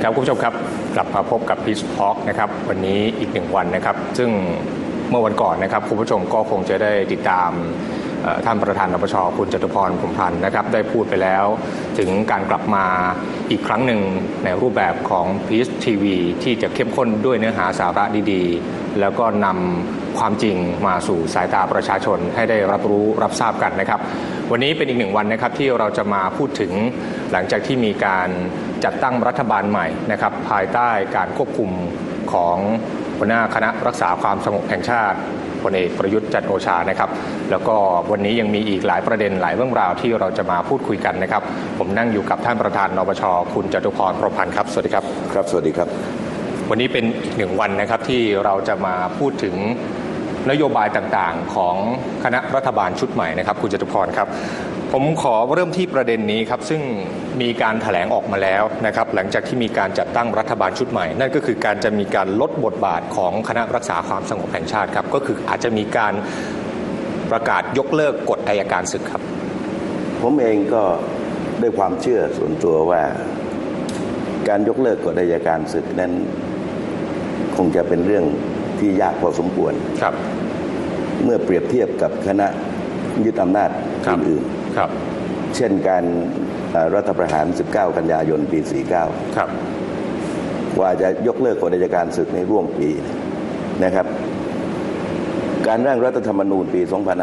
ครับคุณผู้ชมครับกลับมาพบกับพีชทอล์กนะครับวันนี้อีก1วันนะครับซึ่งเมื่อวันก่อนนะครับคุณผู้ชมก็คงจะได้ติดตามท่านประธานนปช.คุณจตุพรพรหมพันธ์นะครับได้พูดไปแล้วถึงการกลับมาอีกครั้งหนึ่งในรูปแบบของพีชทีวีที่จะเข้มข้นด้วยเนื้อหาสาระดีๆแล้วก็นำความจริงมาสู่สายตาประชาชนให้ได้รับรู้รับทราบกันนะครับวันนี้เป็นอีก1วันนะครับที่เราจะมาพูดถึงหลังจากที่มีการจัดตั้งรัฐบาลใหม่นะครับภายใต้การควบคุมของหัวหน้าคณะรักษาความสงบแห่งชาติพลเอกประยุทธ์จันทร์โอชานะครับแล้วก็วันนี้ยังมีอีกหลายประเด็นหลายเรื่องราวที่เราจะมาพูดคุยกันนะครับผมนั่งอยู่กับท่านประธานนปช.คุณจตุพรพรหมพันธ์ครับสวัสดีครับครับสวัสดีครับวันนี้เป็นอีก1วันนะครับที่เราจะมาพูดถึงนโยบายต่างๆของคณะรัฐบาลชุดใหม่นะครับคุณจตุพรครับผมขอเริ่มที่ประเด็นนี้ครับซึ่งมีการแถลงออกมาแล้วนะครับหลังจากที่มีการจัดตั้งรัฐบาลชุดใหม่นั่นก็คือการจะมีการลดบทบาทของคณะรักษาความสงบแห่งชาติครับก็คืออาจจะมีการประกาศยกเลิกกฎอัยการศึกครับผมเองก็ด้วยความเชื่อส่วนตัวว่าการยกเลิกกฎอัยการศึกนั้นคงจะเป็นเรื่องที่ยากพอสมควรครับเมื่อเปรียบเทียบกับคณะยึดอำนาจอื่นๆเช่นการรัฐประหาร19กันยายนปี49 ครับกว่าจะยกเลิกกฎอัยการศึกในร่วมปีนะครับการร่างรัฐธรรมนูญปี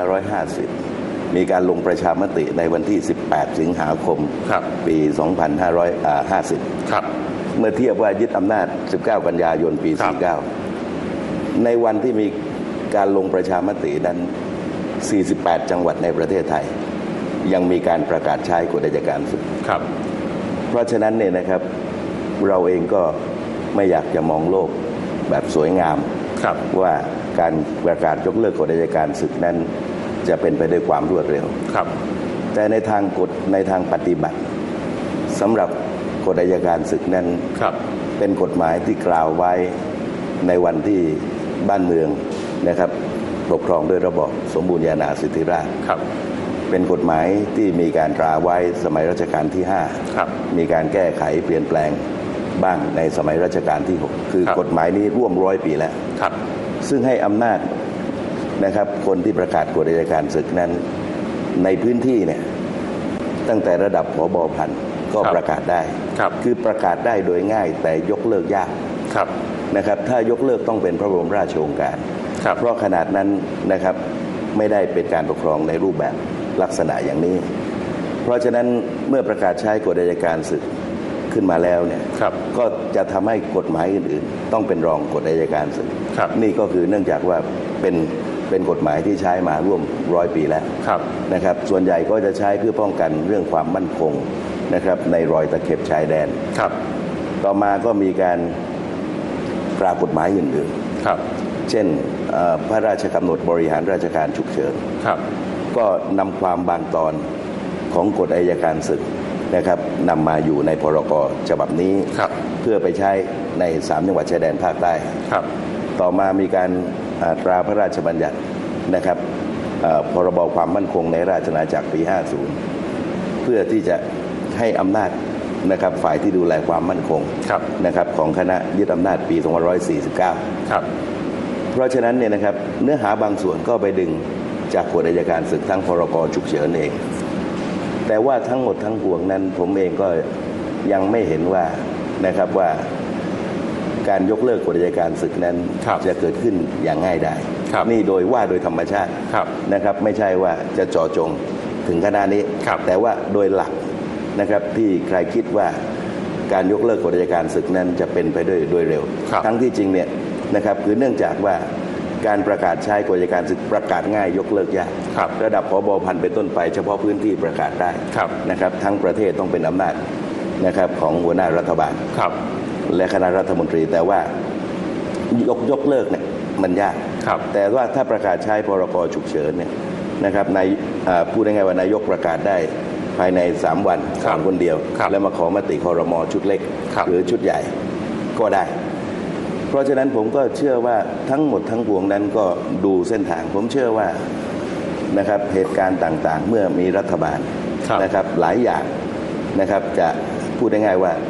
2550มีการลงประชามติในวันที่18สิงหาคมปี2550 ครับเมื่อเทียบว่ายึดอำนาจ19กันยายนปี49ในวันที่มีการลงประชามตินั้น48จังหวัดในประเทศไทยยังมีการประกาศใช้กฎอัยการศึกครับเพราะฉะนั้นเนี่ยนะครับเราเองก็ไม่อยากจะมองโลกแบบสวยงามว่าการประกาศยกเลิกกฎอัยการศึกนั้นจะเป็นไปด้วยความรวดเร็วครับแต่ในทางปฏิบัติสำหรับกฎอัยการศึกนั้นเป็นกฎหมายที่กล่าวไว้ในวันที่บ้านเมืองนะครับปกครองด้วยระบอบสมบูรณาญาสิทธิราชย์เป็นกฎหมายที่มีการตราไว้สมัยรัชกาลที่5มีการแก้ไขเปลี่ยนแปลงบ้างในสมัยรัชกาลที่6คือกฎหมายนี้ร่วม100 ปีแล้วซึ่งให้อำนาจนะครับคนที่ประกาศกฎอัยการศึกนั้นในพื้นที่เนี่ยตั้งแต่ระดับผบ.พันก็ประกาศได้คือประกาศได้โดยง่ายแต่ยกเลิกยากนะครับถ้ายกเลิกต้องเป็นพระบรมราชโองการเพราะขนาดนั้นนะครับไม่ได้เป็นการปกครองในรูปแบบลักษณะอย่างนี้เพราะฉะนั้นเมื่อประกาศใช้กฎอัยการศึกขึ้นมาแล้วเนี่ยก็จะทำให้กฎหมายอื่นๆต้องเป็นรองกฎอัยการศึกนี่ก็คือเนื่องจากว่าเป็นกฎหมายที่ใช้มาร่วม100 ปีแล้วนะครับส่วนใหญ่ก็จะใช้เพื่อป้องกันเรื่องความมั่นคงนะครับในรอยตะเข็บชายแดนต่อมาก็มีการตรากฎหมายอื่นๆเช่นพระราชกำหนดบริหารราชการฉุกเฉินก็นำความบางตอนของกฎอัยการศึกนะครับนำมาอยู่ในพรก.ฉบับนี้เพื่อไปใช้ใน3จังหวัดชายแดนภาคใต้ต่อมามีการตราพระราชบัญญัตินะครับพรบ.ความมั่นคงในราชอาณาจักรปี50เพื่อที่จะให้อำนาจนะครับฝ่ายที่ดูแลความมั่นคงนะครับของคณะยึดอำนาจปี2549เพราะฉะนั้นเนี่ยนะครับเนื้อหาบางส่วนก็ไปดึงจากกฎอัยการศึกทั้งพรก.ฉุกเฉินเองแต่ว่าทั้งหมดทั้งปวงนั้นผมเองก็ยังไม่เห็นว่านะครับว่าการยกเลิกกฎอัยการศึกนั้นจะเกิดขึ้นอย่างง่ายดายนี่โดยธรรมชาตินะครับไม่ใช่ว่าจะเจาะจงถึงขนาดนี้แต่ว่าโดยหลักนะครับที่ใครคิดว่าการยกเลิกกฎอัยการศึกนั้นจะเป็นไปโดยเร็วทั้งที่จริงเนี่ยนะครับคือเนื่องจากว่าการประกาศใช้กฎอัยการศึกประกาศง่ายยกเลิกยากระดับผบ.พันเป็นต้นไปเฉพาะพื้นที่ประกาศได้นะครับทั้งประเทศต้องเป็นอำนาจนะครับของหัวหน้ารัฐบาลและคณะรัฐมนตรีแต่ว่ายกเลิกเนี่ยมันยากแต่ว่าถ้าประกาศใช้พรก.ฉุกเฉินเนี่ยนะครับในพูดง่ายๆว่านายกประกาศได้ภายใน3 วันคนเดียวแล้วมาขอมติครม.ชุดเล็กหรือชุดใหญ่ก็ได้เพราะฉะนั้นผมก็เชื่อว่าทั้งหมดทั้งปวงนั้นก็ดูเส้นทางผมเชื่อว่านะครับเหตุการณ์ต่างๆเมื่อมีรัฐบาลนะครับหลายอย่างนะครับจะพูดง่ายๆว่า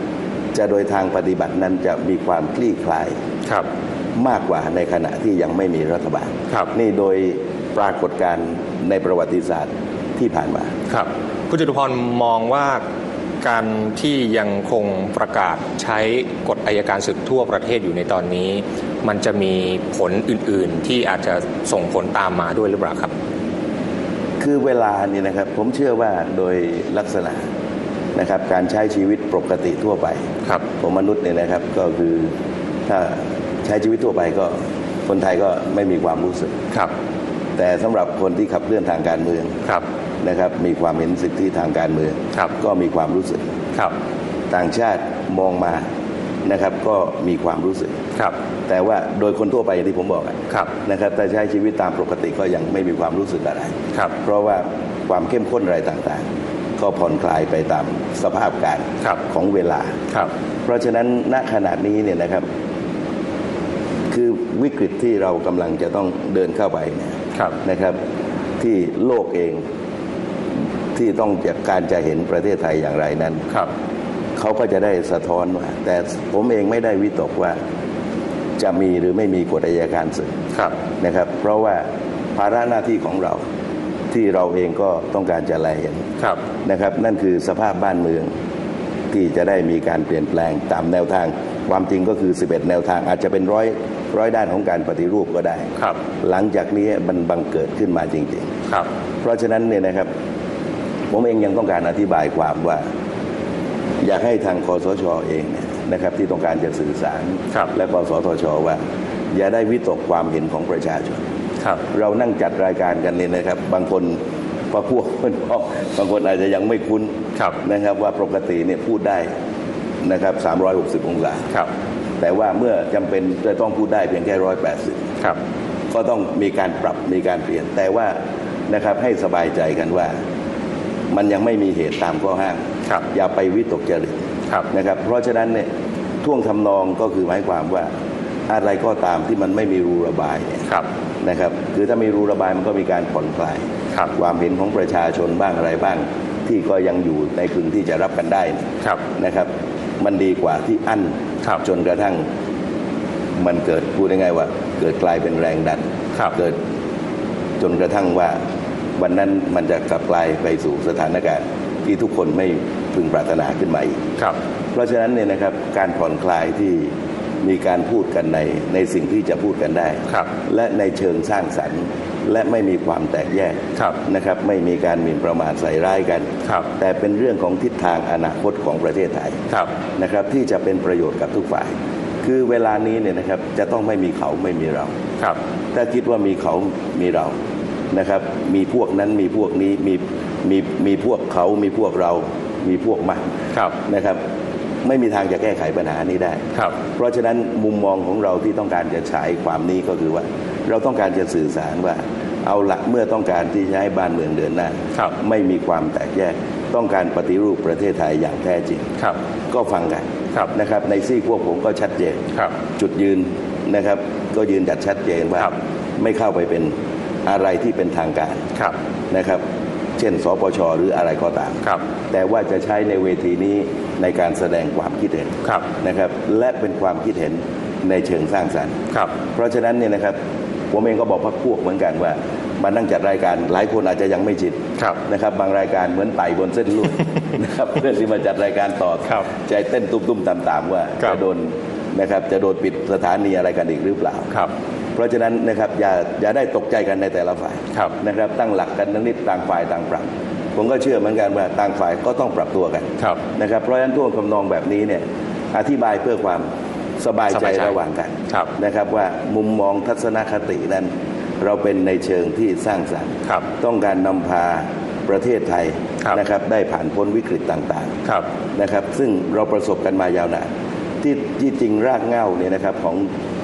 จะโดยทางปฏิบัตินั้นจะมีความคลี่คลายครับมากกว่าในขณะที่ยังไม่มีรัฐบาลครับนี่โดยปรากฏการณ์ในประวัติศาสตร์ที่ผ่านมาครับคุณจตุพรมองว่าการที่ยังคงประกาศใช้กฎอัยการศึกทั่วประเทศอยู่ในตอนนี้มันจะมีผลอื่นๆที่อาจจะส่งผลตามมาด้วยหรือเปล่าครับคือเวลานี่นะครับผมเชื่อว่าโดยลักษณะนะครับการใช้ชีวิตปกติทั่วไปของมนุษย์เนี่ยนะครับก็คือถ้าใช้ชีวิตทั่วไปก็คนไทยก็ไม่มีความรู้สึกแต่สำหรับคนที่ขับเคลื่อนทางการเมืองนะครับมีความเห็นสิทธิทางการเมืองก็มีความรู้สึกต่างชาติมองมานะครับก็มีความรู้สึกแต่ว่าโดยคนทั่วไปอย่างที่ผมบอกนะครับแต่ใช้ชีวิตตามปกติก็ยังไม่มีความรู้สึกอะไรเพราะว่าความเข้มข้นอะไรต่างๆก็ผ่อนคลายไปตามสภาพการของเวลาเพราะฉะนั้นณขณะนี้เนี่ยนะครับคือวิกฤตที่เรากำลังจะต้องเดินเข้าไปเนี่ยนะครับที่โลกเองที่ต้องการจะเห็นประเทศไทยอย่างไรนั้นเขาก็จะได้สะท้อนว่าแต่ผมเองไม่ได้วิตกว่าจะมีหรือไม่มีกฎอัยการศึกนะครับเพราะว่าภาระหน้าที่ของเราที่เราเองก็ต้องการจะแลเห็นนะครับนั่นคือสภาพบ้านเมืองที่จะได้มีการเปลี่ยนแปลงตามแนวทางความจริงก็คือ11แนวทางอาจจะเป็นร้อยด้านของการปฏิรูปก็ได้หลังจากนี้มันบังเกิดขึ้นมาจริงๆเพราะฉะนั้นเนี่ยนะครับผมเองยังต้องการอธิบายความว่าอยากให้ทางคสช.เองนะครับที่ต้องการจะสื่อสารและกสทช.ว่าอย่าได้วิตกความเห็นของประชาชนเรานั่งจัดรายการกันเนี่ยนะครับบางคนพวกเพื่อนพ้องบางคนอาจจะยังไม่คุ้นนะครับว่าปกติเนี่ยพูดได้นะครับ360องศาแต่ว่าเมื่อจำเป็นจะต้องพูดได้เพียงแค่180ก็ต้องมีการปรับมีการเปลี่ยนแต่ว่านะครับให้สบายใจกันว่ามันยังไม่มีเหตุตามข้อห้ามอย่าไปวิตกจริตนะครับเพราะฉะนั้นเนี่ยท่วงทำนองก็คือหมายความว่าอะไรก็ตามที่มันไม่มีรูระบายนะครับคือถ้ามีรูระบายมันก็มีการผ่อนคลายความเห็นของประชาชนบ้างอะไรบ้างที่ก็ยังอยู่ในกึ่งที่จะรับกันได้นะครับมันดีกว่าที่อั้นจนกระทั่งมันเกิดพูดง่ายๆว่าเกิดกลายเป็นแรงดันเกิดจนกระทั่งว่าวันนั้นมันจะกลับกลายไปสู่สถานการณ์ที่ทุกคนไม่พึงปรารถนาขึ้นมาอีกเพราะฉะนั้นเนี่ยนะครับการผ่อนคลายที่มีการพูดกันในสิ่งที่จะพูดกันได้และในเชิงสร้างสรรค์และไม่มีความแตกแยกนะครับไม่มีการหมิ่นประมาทใส่ร้ายกันแต่เป็นเรื่องของทิศทางอนาคตของประเทศไทยนะครับที่จะเป็นประโยชน์กับทุกฝ่ายคือเวลานี้เนี่ยนะครับจะต้องไม่มีเขาไม่มีเราถ้าคิดว่ามีเขามีเรานะครับมีพวกนั้นมีพวกนี้มีพวกเขามีพวกเรามีพวกมันนะครับไม่มีทางจะแก้ไขปัญหานี้ได้เพราะฉะนั้นมุมมองของเราที่ต้องการจะฉายความนี้ก็คือว่าเราต้องการจะสื่อสารว่าเอาละเมื่อต้องการที่จะให้บ้านเมืองเดินหน้าไม่มีความแตกแยกต้องการปฏิรูปประเทศไทยอย่างแท้จริงก็ฟังกันนะครับในซีกพวกผมก็ชัดเจนจุดยืนนะครับก็ยืนจัดชัดเจนว่าไม่เข้าไปเป็นอะไรที่เป็นทางการนะครับเช่นสปช.หรืออะไรก็ตามแต่ว่าจะใช้ในเวทีนี้ในการแสดงความคิดเห็นนะครับและเป็นความคิดเห็นในเชิงสร้างสรรค์เพราะฉะนั้นเนี่ยนะครับผมเองก็บอกพรรคพวกเหมือนกันว่ามานั่งจัดรายการหลายคนอาจจะยังไม่ชินนะครับบางรายการเหมือนไต่บนเส้นลูกนะครับเพื่อนที่มาจัดรายการต่อใจเต้นตุ้มๆต่ำๆว่าจะโดนนะครับจะโดนปิดสถานีอะไรกันอีกหรือเปล่าเพราะฉะนั้นนะครับอย่าได้ตกใจกันในแต่ละฝ่ายนะครับตั้งหลักกันนิดต่างฝ่ายต่างปรับผมก็เชื่อเหมือนกันว่าต่างฝ่ายก็ต้องปรับตัวกันนะครับเพราะฉะนั้นท่วงทำนองแบบนี้เนี่ยอธิบายเพื่อความสบายใจระหว่างกันนะครับว่ามุมมองทัศนคตินั้นเราเป็นในเชิงที่สร้างสรรค์ต้องการนำพาประเทศไทยนะครับได้ผ่านพ้นวิกฤตต่างๆนะครับซึ่งเราประสบกันมายาวนานที่จริงรากเหง้าเนี่ยนะครับของ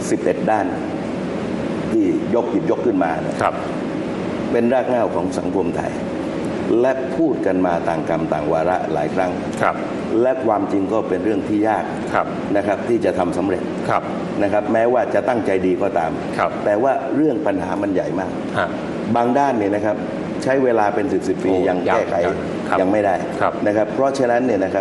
11ด้านที่หยิบยกขึ้นมาเป็นรากเหง้าของสังคมไทยและพูดกันมาต่างกรรมต่างวาระหลายครั้งและความจริงก็เป็นเรื่องที่ยากนะครับที่จะทำสำเร็จนะครับแม้ว่าจะตั้งใจดีก็ตามแต่ว่าเรื่องปัญหามันใหญ่มากบางด้านเนี่ยนะครับใช้เวลาเป็น10 ปียังแก้ไขยังไม่ได้นะครับเพราะฉะนั้นเนี่ยนะครับ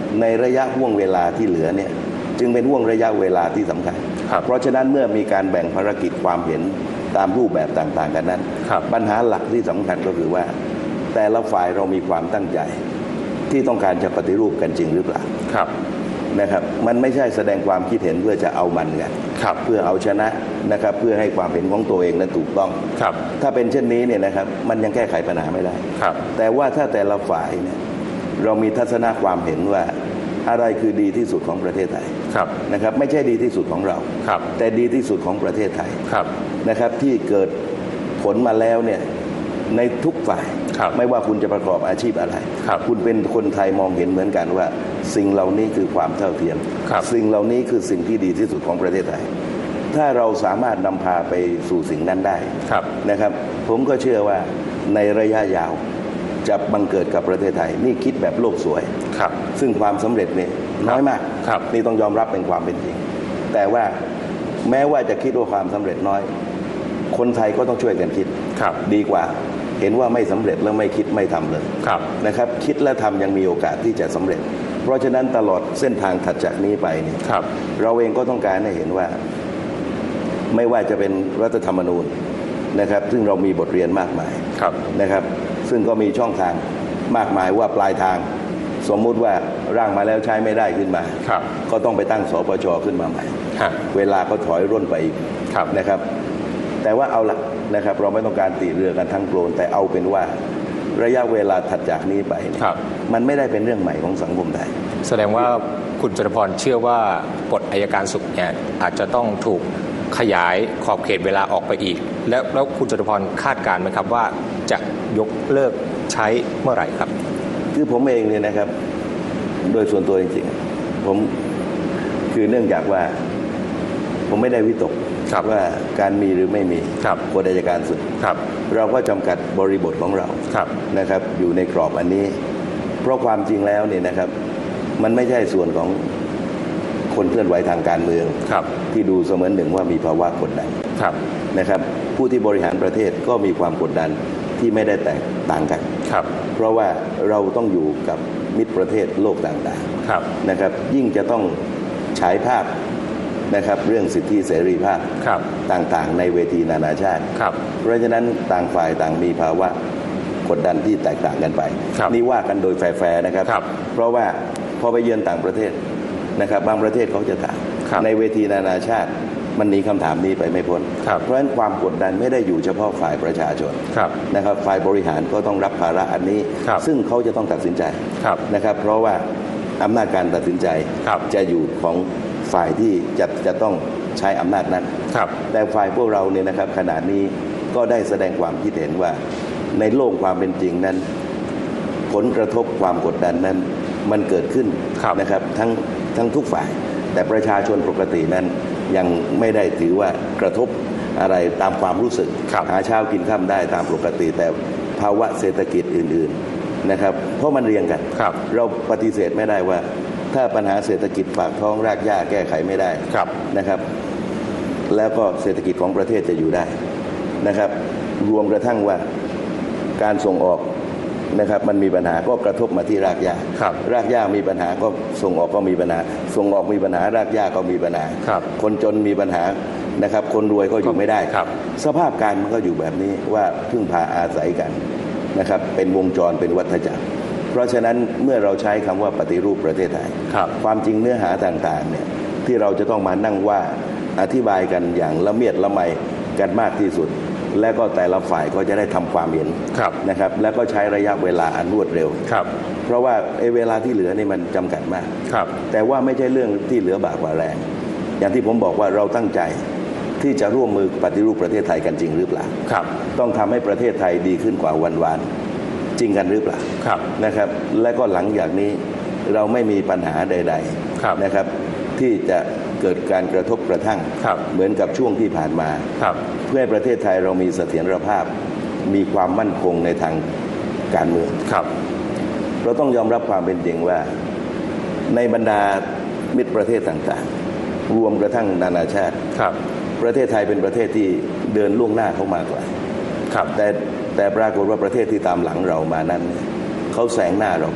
ในระยะห่วงเวลาที่เหลือเนี่ยจึงเป็นห่วงระยะเวลาที่สำคัญเพราะฉะนั้นเมื่อมีการแบ่งภารกิจความเห็นตามรูปแบบต่างๆกันนั้นปัญหาหลักที่สำคัญก็คือว่าแต่ละฝ่ายเรามีความตั้งใจที่ต้องการจะปฏิรูปกันจริงหรือเปล่านะครับมันไม่ใช่แสดงความคิดเห็นเพื่อจะเอามันกันเพื่อเอาชนะนะครับเพื่อให้ความเห็นของตัวเองนั้นถูกต้องถ้าเป็นเช่นนี้เนี่ยนะครับมันยังแก้ไขปัญหาไม่ได้แต่ว่าถ้าแต่ละฝ่ายเนี่ยเรามีทัศนะความเห็นว่าอะไรคือดีที่สุดของประเทศไทยนะครับไม่ใช่ดีที่สุดของเราแต่ดีที่สุดของประเทศไทยนะครับที่เกิดผลมาแล้วเนี่ยในทุกฝ่ายไม่ว่าคุณจะประกอบอาชีพอะไรคุณเป็นคนไทยมองเห็นเหมือนกันว่าสิ่งเหล่านี้คือความเท่าเทียมสิ่งเหล่านี้คือสิ่งที่ดีที่สุดของประเทศไทยถ้าเราสามารถนำพาไปสู่สิ่งนั้นได้นะครับผมก็เชื่อว่าในระยะยาวจะบังเกิดกับประเทศไทยนี่คิดแบบโลกสวยซึ่งความสำเร็จเนี่ยน้อยมากนี่ต้องยอมรับเป็นความเป็นจริงแต่ว่าแม้ว่าจะคิดว่าความสำเร็จน้อยคนไทยก็ต้องช่วยกันคิดดีกว่าเห็นว่าไม่สำเร็จแล้วไม่คิดไม่ทำเลยนะครับคิดและทำยังมีโอกาสที่จะสำเร็จเพราะฉะนั้นตลอดเส้นทางถัดจากนี้ไปเนี่ยเราเองก็ต้องการให้เห็นว่าไม่ว่าจะเป็นรัฐธรรมนูญนะครับซึ่งเรามีบทเรียนมากมายนะครับซึ่งก็มีช่องทางมากมายว่าปลายทางสมมุติว่าร่างมาแล้วใช้ไม่ได้ขึ้นมาก็ต้องไปตั้งสปช.ขึ้นมาใหม่เวลาก็ถอยร่นไปอีกนะครับแต่ว่าเอาละนะครับเราไม่ต้องการตีเรือกันทั้งโกลนแต่เอาเป็นว่าระยะเวลาถัดจากนี้ไปมันไม่ได้เป็นเรื่องใหม่ของสังคมไทยแสดงว่าคุณจตุพรเชื่อว่ากฎอัยการศึกเนี่ยอาจจะต้องถูกขยายขอบเขตเวลาออกไปอีกแล้วคุณจตุพรคาดการณ์ไหมครับว่าจะยกเลิกใช้เมื่อไหร่ครับคือผมเองเนี่ยนะครับโดยส่วนตัวจริงๆผมคือเนื่องจากว่าผมไม่ได้วิตกว่าการมีหรือไม่มีกฎอัยการศึกเราก็จำกัดบริบทของเรานะครับอยู่ในกรอบอันนี้เพราะความจริงแล้วเนี่ยนะครับมันไม่ใช่ส่วนของคนเคลื่อนไหวทางการเมืองที่ดูเสมือนหนึ่งว่ามีภาวะกดดันนะครับผู้ที่บริหารประเทศก็มีความกดดันที่ไม่ได้แตกต่างกันเพราะว่าเราต้องอยู่กับมิตรประเทศโลกต่างๆนะครับยิ่งจะต้องฉายภาพนะครับเรื่องสิทธิเสรีภาพต่างๆในเวทีนานาชาติเพราะฉะนั้นต่างฝ่ายต่างมีภาวะกดดันที่แตกต่างกันไปนี่ว่ากันโดยแฟร์ๆนะครับเพราะว่าพอไปเยือนต่างประเทศนะครับบางประเทศเขาจะถามในเวทีนานาชาติมันหนีคำถามนี้ไปไม่พ้นเพราะฉะนั้นความกดดันไม่ได้อยู่เฉพาะฝ่ายประชาชนนะครับฝ่ายบริหารก็ต้องรับภาระอันนี้ซึ่งเขาจะต้องตัดสินใจนะครับเพราะว่าอำนาจการตัดสินใจจะอยู่ของฝ่ายที่จะต้องใช้อำนาจนั้นแต่ฝ่ายพวกเราเนี่ยนะครับขณะนี้ก็ได้แสดงความคิดเห็นว่าในโลกความเป็นจริงนั้นผลกระทบความกดดันนั้นมันเกิดขึ้นนะครับทั้งทุกฝ่ายแต่ประชาชนปกตินั้นยังไม่ได้ถือว่ากระทบอะไรตามความรู้สึกหาเช้ากินค่ำได้ตามปกติแต่ภาวะเศรษฐกิจอื่นๆนะครับเพราะมันเรียงกันเราปฏิเสธไม่ได้ว่าถ้าปัญหาเศรษฐกิจปากท้องรากหญ้าแก้ไขไม่ได้นะครับแล้วก็เศรษฐกิจของประเทศจะอยู่ได้นะครับรวมกระทั่งว่าการส่งออกนะครับมันมีปัญหาก็กระทบมาที่รากหญ้ารากหญ้ามีปัญหาก็ส่งออกก็มีปัญหาส่งออกมีปัญหารากหญ้าก็มีปัญหาคนจนมีปัญหานะครับคนรวยก็อยู่ไม่ได้สภาพการมันก็อยู่แบบนี้ว่าพึ่งพาอาศัยกันนะครับเป็นวงจรเป็นวัฏจักรเพราะฉะนั้นเมื่อเราใช้คำว่าปฏิรูปประเทศไทยความจริงเนื้อหาต่างๆเนี่ยที่เราจะต้องมานั่งว่าอธิบายกันอย่างละเมียดละไมกันมากที่สุดและก็แต่ละฝ่ายก็จะได้ทำความเห็นนะครับแล้วก็ใช้ระยะเวลาอันรวดเร็วเพราะว่าเวลาที่เหลือนี่มันจำกัดมากแต่ว่าไม่ใช่เรื่องที่เหลือบากกว่าแรงอย่างที่ผมบอกว่าเราตั้งใจที่จะร่วมมือปฏิรูปประเทศไทยกันจริงหรือเปล่าต้องทำให้ประเทศไทยดีขึ้นกว่าวันๆจริงกันหรือเปล่านะครับและก็หลังจากนี้เราไม่มีปัญหาใดๆนะครับที่จะเกิดการกระทบกระทั่งเหมือนกับช่วงที่ผ่านมาเพื่อให้ประเทศไทยเรามีเสถียรภาพมีความมั่นคงในทางการเมืองเราต้องยอมรับความเป็นจริงว่าในบรรดามิตรประเทศต่างๆรวมกระทั่งนานาชาติประเทศไทยเป็นประเทศที่เดินล่วงหน้าเข้ามากว่าแต่ปรากฏว่าประเทศที่ตามหลังเรามานั้นเขาแซงหน้าเราไป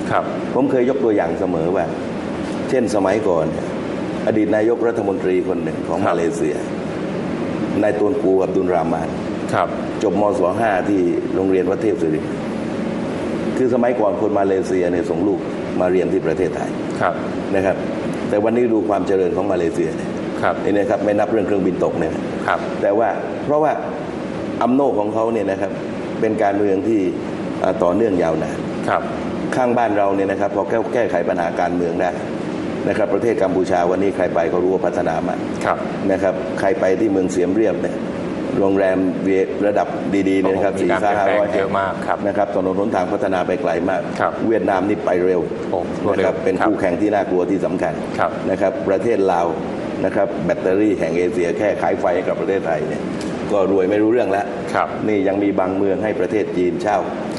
ครับผมเคยยกตัวอย่างเสมอว่าเช่นสมัยก่อนอดีตนายกรัฐมนตรีคนหนึ่งของมาเลเซียนายตุนกูอับดุลรามานจบมศ.5 ที่โรงเรียนวัดเทพศิริคือสมัยก่อนคนมาเลเซียเนี่ยส่งลูกมาเรียนที่ประเทศไทยนะครับแต่วันนี้ดูความเจริญของมาเลเซียเนี่ยนี่นะครับไม่นับเรื่องเครื่องบินตกเนี่ยแต่ว่าเพราะว่าอำนาจของเขาเนี่ยนะครับเป็นการเมืองที่ต่อเนื่องยาวนานข้างบ้านเราเนี่ยนะครับพอแก้ไขปัญหาการเมืองได้นะครับประเทศกัมพูชาวันนี้ใครไปก็รู้ว่าพัฒนามากนะครับใครไปที่เมืองเสียมเรียบเนี่ยโรงแรมระดับดีๆเนี่ยนะครับ400-500 เยอะมากนะครับถนนหนทางพัฒนาไปไกลมากเวียดนามนี่ไปเร็วนะครับเป็นคู่แข่งที่น่ากลัวที่สำคัญนะครับประเทศลาวนะครับแบตเตอรี่แห่งเอเชียแค่ขายไฟให้กับประเทศไทยเนี่ยก็รวยไม่รู้เรื่องแล้วนี่ยังมีบางเมืองให้ประเทศจีนเช่า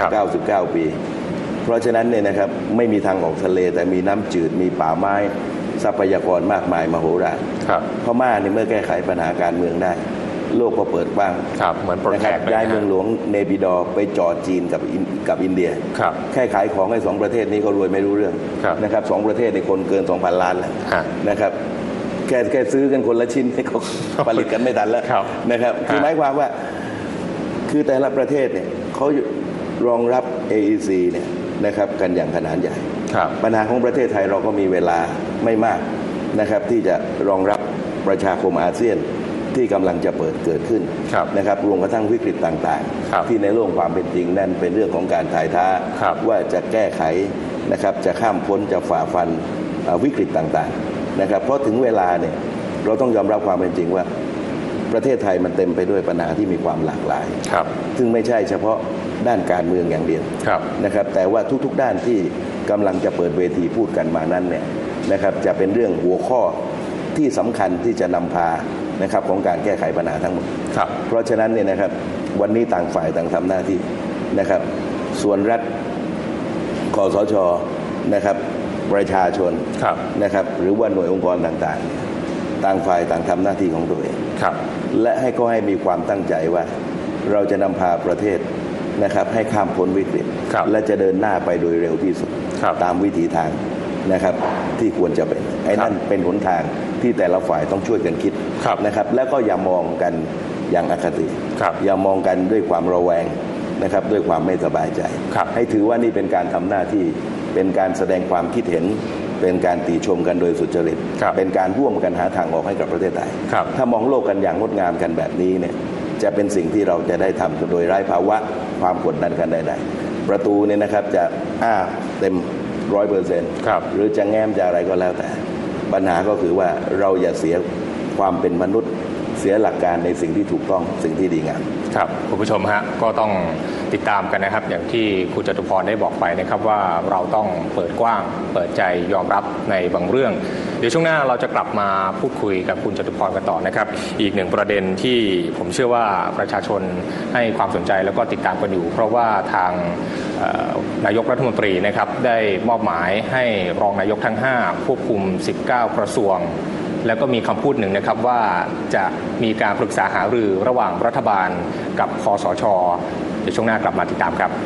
99 ปีเพราะฉะนั้นเนี่ยนะครับไม่มีทางออกทะเลแต่มีน้ำจืดมีป่าไม้ทรัพยากรมากมายมโหฬารพม่าเนี่ยเมื่อแก้ไขปัญหาการเมืองได้โลกก็เปิดกว้างเหมือนโปรแกรมย้ายเมืองหลวงเนปิดอร์ไปจ่อจีนกับอินเดียแค่ขายของให้2ประเทศนี้ก็รวยไม่รู้เรื่องนะครับ2ประเทศในคนเกิน 2,000 ล้านแล้วนะครับแค่ซื้อกันคนละชิ้นให้เขาผลิตกันไม่ทันแล้วนะครับคือหมายความว่าคือแต่ละประเทศเนี่ยเขารองรับ AEC เนี่ยนะครับกันอย่างขนาดใหญ่ปัญหาของประเทศไทยเราก็มีเวลาไม่มากนะครับที่จะรองรับประชาคมอาเซียนที่กำลังจะเกิดขึ้นนะครับรวมกระทั่งวิกฤตต่างๆที่ในโลกความเป็นจริงนั่นเป็นเรื่องของการถ่ายท้าว่าจะแก้ไขนะครับจะข้ามพ้นจะฝ่าฟันวิกฤตต่างๆนะครับเพราะถึงเวลาเนี่ยเราต้องยอมรับความเป็นจริงว่าประเทศไทยมันเต็มไปด้วยปัญหาที่มีความหลากหลายซึ่งไม่ใช่เฉพาะด้านการเมืองอย่างเดียวนะครับแต่ว่าทุกๆด้านที่กำลังจะเปิดเวทีพูดกันมานั้นเนี่ยนะครับจะเป็นเรื่องหัวข้อที่สำคัญที่จะนำพานะครับของการแก้ไขปัญหาทั้งหมดเพราะฉะนั้นเนี่ยนะครับวันนี้ต่างฝ่ายต่างทำหน้าที่นะครับส่วนรัฐคสช.นะครับประชาชนนะครับหรือว่าหน่วยองค์กรต่างๆต่างฝ่ายต่างทำหน้าที่ของตัวเองและให้มีความตั้งใจว่าเราจะนำพาประเทศนะครับให้ข้ามพ้นวิกฤตและจะเดินหน้าไปโดยเร็วที่สุดตามวิถีทางนะครับที่ควรจะเป็นไอ้นั่นเป็นหนทางที่แต่ละฝ่ายต้องช่วยกันคิดนะครับแล้วก็อย่ามองกันอย่างอคติอย่ามองกันด้วยความระแวงนะครับด้วยความไม่สบายใจให้ถือว่านี่เป็นการทำหน้าที่เป็นการแสดงความคิดเห็นเป็นการติชมกันโดยสุจริตเป็นการร่วมกันหาทางออกให้กับประเทศไทยถ้ามองโลกกันอย่างงดงามกันแบบนี้เนี่ยจะเป็นสิ่งที่เราจะได้ทำโดยไร้ภาวะความกดดันกันใดๆประตูเนี่ยนะครับจะเต็ม 100% หรือจะแง้มจะอะไรก็แล้วแต่ปัญหาก็คือว่าเราอย่าเสียความเป็นมนุษย์เสียหลักการในสิ่งที่ถูกต้องสิ่งที่ดีงามครับคุณผู้ชมฮะก็ต้องติดตามกันนะครับอย่างที่คุณจตุพรได้บอกไปนะครับว่าเราต้องเปิดกว้างเปิดใจยอมรับในบางเรื่องเดี๋ยวช่วงหน้าเราจะกลับมาพูดคุยกับคุณจตุพรกันต่อนะครับอีกหนึ่งประเด็นที่ผมเชื่อว่าประชาชนให้ความสนใจแล้วก็ติดตามกันอยู่เพราะว่าทางนายกรัฐมนตรีนะครับได้มอบหมายให้รองนายกทั้ง5ควบคุม19กระทรวงแล้วก็มีคำพูดหนึ่งนะครับว่าจะมีการปรึกษาหารือระหว่างรัฐบาลกับคสช.เดี๋ยวช่วงหน้ากลับมาติดตามครับ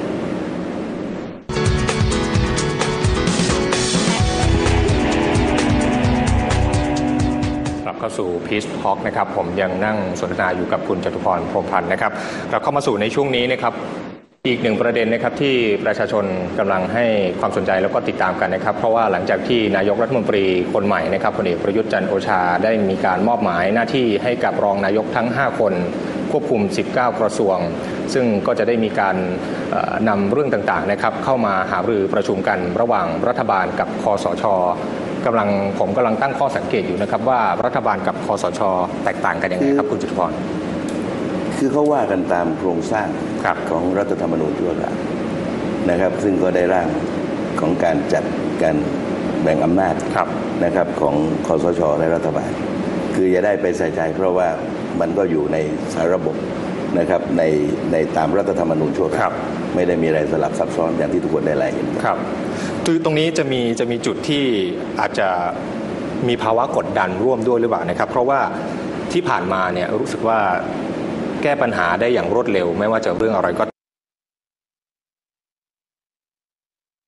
กลับเข้าสู่ Peace Talk นะครับผมยังนั่งสนทนาอยู่กับคุณจตุพร พรหมพันธ์นะครับเราเข้ามาสู่ในช่วงนี้นะครับอีกหนึ่งประเด็นนะครับที่ประชาชนกำลังให้ความสนใจแล้วก็ติดตามกันนะครับเพราะว่าหลังจากที่นายกรัฐมนตรีคนใหม่นะครับพลเอกประยุทธ์จันทร์โอชาได้มีการมอบหมายหน้าที่ให้กับรองนายกทั้ง5คนควบคุม19กระทรวงซึ่งก็จะได้มีการนำเรื่องต่างๆนะครับเข้ามาหารือประชุมกันระหว่างรัฐบาลกับคสช.ผมกำลังตั้งข้อสังเกตอยู่นะครับว่ารัฐบาลกับคสช.แตกต่างกันยังไงครับคุณจตุพรคือเขาว่ากันตามโครงสร้างของรัฐธรรมนูญชั่วคราวนะครับซึ่งก็ได้ร่างของการจัดการแบ่งอำนาจนะครับของคสช.และรัฐบาลคืออย่าได้ไปใส่ใจเพราะว่ามันก็อยู่ในสารระบบนะครับในตามรัฐธรรมนูญชั่วคราวไม่ได้มีอะไรสลับซับซ้อนอย่างที่ทุกคนได้รายงานครับคือตรงนี้จะมีจุดที่อาจจะมีภาวะกดดันร่วมด้วยหรือเปล่านะครับเพราะว่าที่ผ่านมาเนี่ยรู้สึกว่าแก้ปัญหาได้อย่างรวดเร็วไม่ว่าจะเรื่องอะไรก็อะไร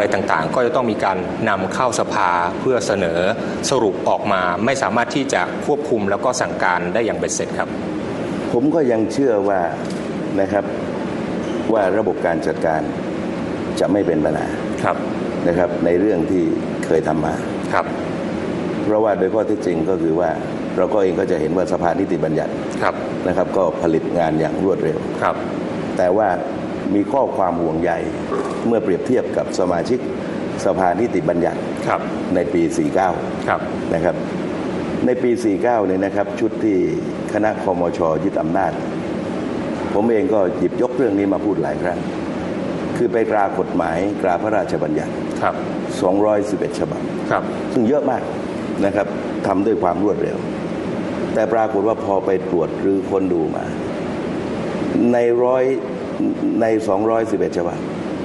อะไรต่างๆก็จะต้องมีการนำเข้าสภาเพื่อเสนอสรุปออกมาไม่สามารถที่จะควบคุมแล้วก็สั่งการได้อย่างเบ็ดเสร็จครับผมก็ยังเชื่อว่านะครับว่าระบบการจัดการจะไม่เป็นปัญหานะครับในเรื่องที่เคยทำมาครับเพราะว่าโดยข้อเท็จจริงก็คือว่าเราก็เองก็จะเห็นว่าสภานิติบัญญัตินะครับก็ผลิตงานอย่างรวดเร็วแต่ว่ามีข้อความห่วงใยเมื่อเปรียบเทียบกับสมาชิกสภานิติบัญญัติในปี 49 นะครับในปี 49 เนี่ยนะครับชุดที่คณะคมช.ยึดอำนาจผมเองก็หยิบยกเรื่องนี้มาพูดหลายครั้งคือไปตรากฎหมายตราพระราชบัญญัติ211 ฉบับซึ่งเยอะมากนะครับทำด้วยความรวดเร็วแต่ปรากฏว่าพอไปตรวจหรือคนดูมาใน211 ฉบับ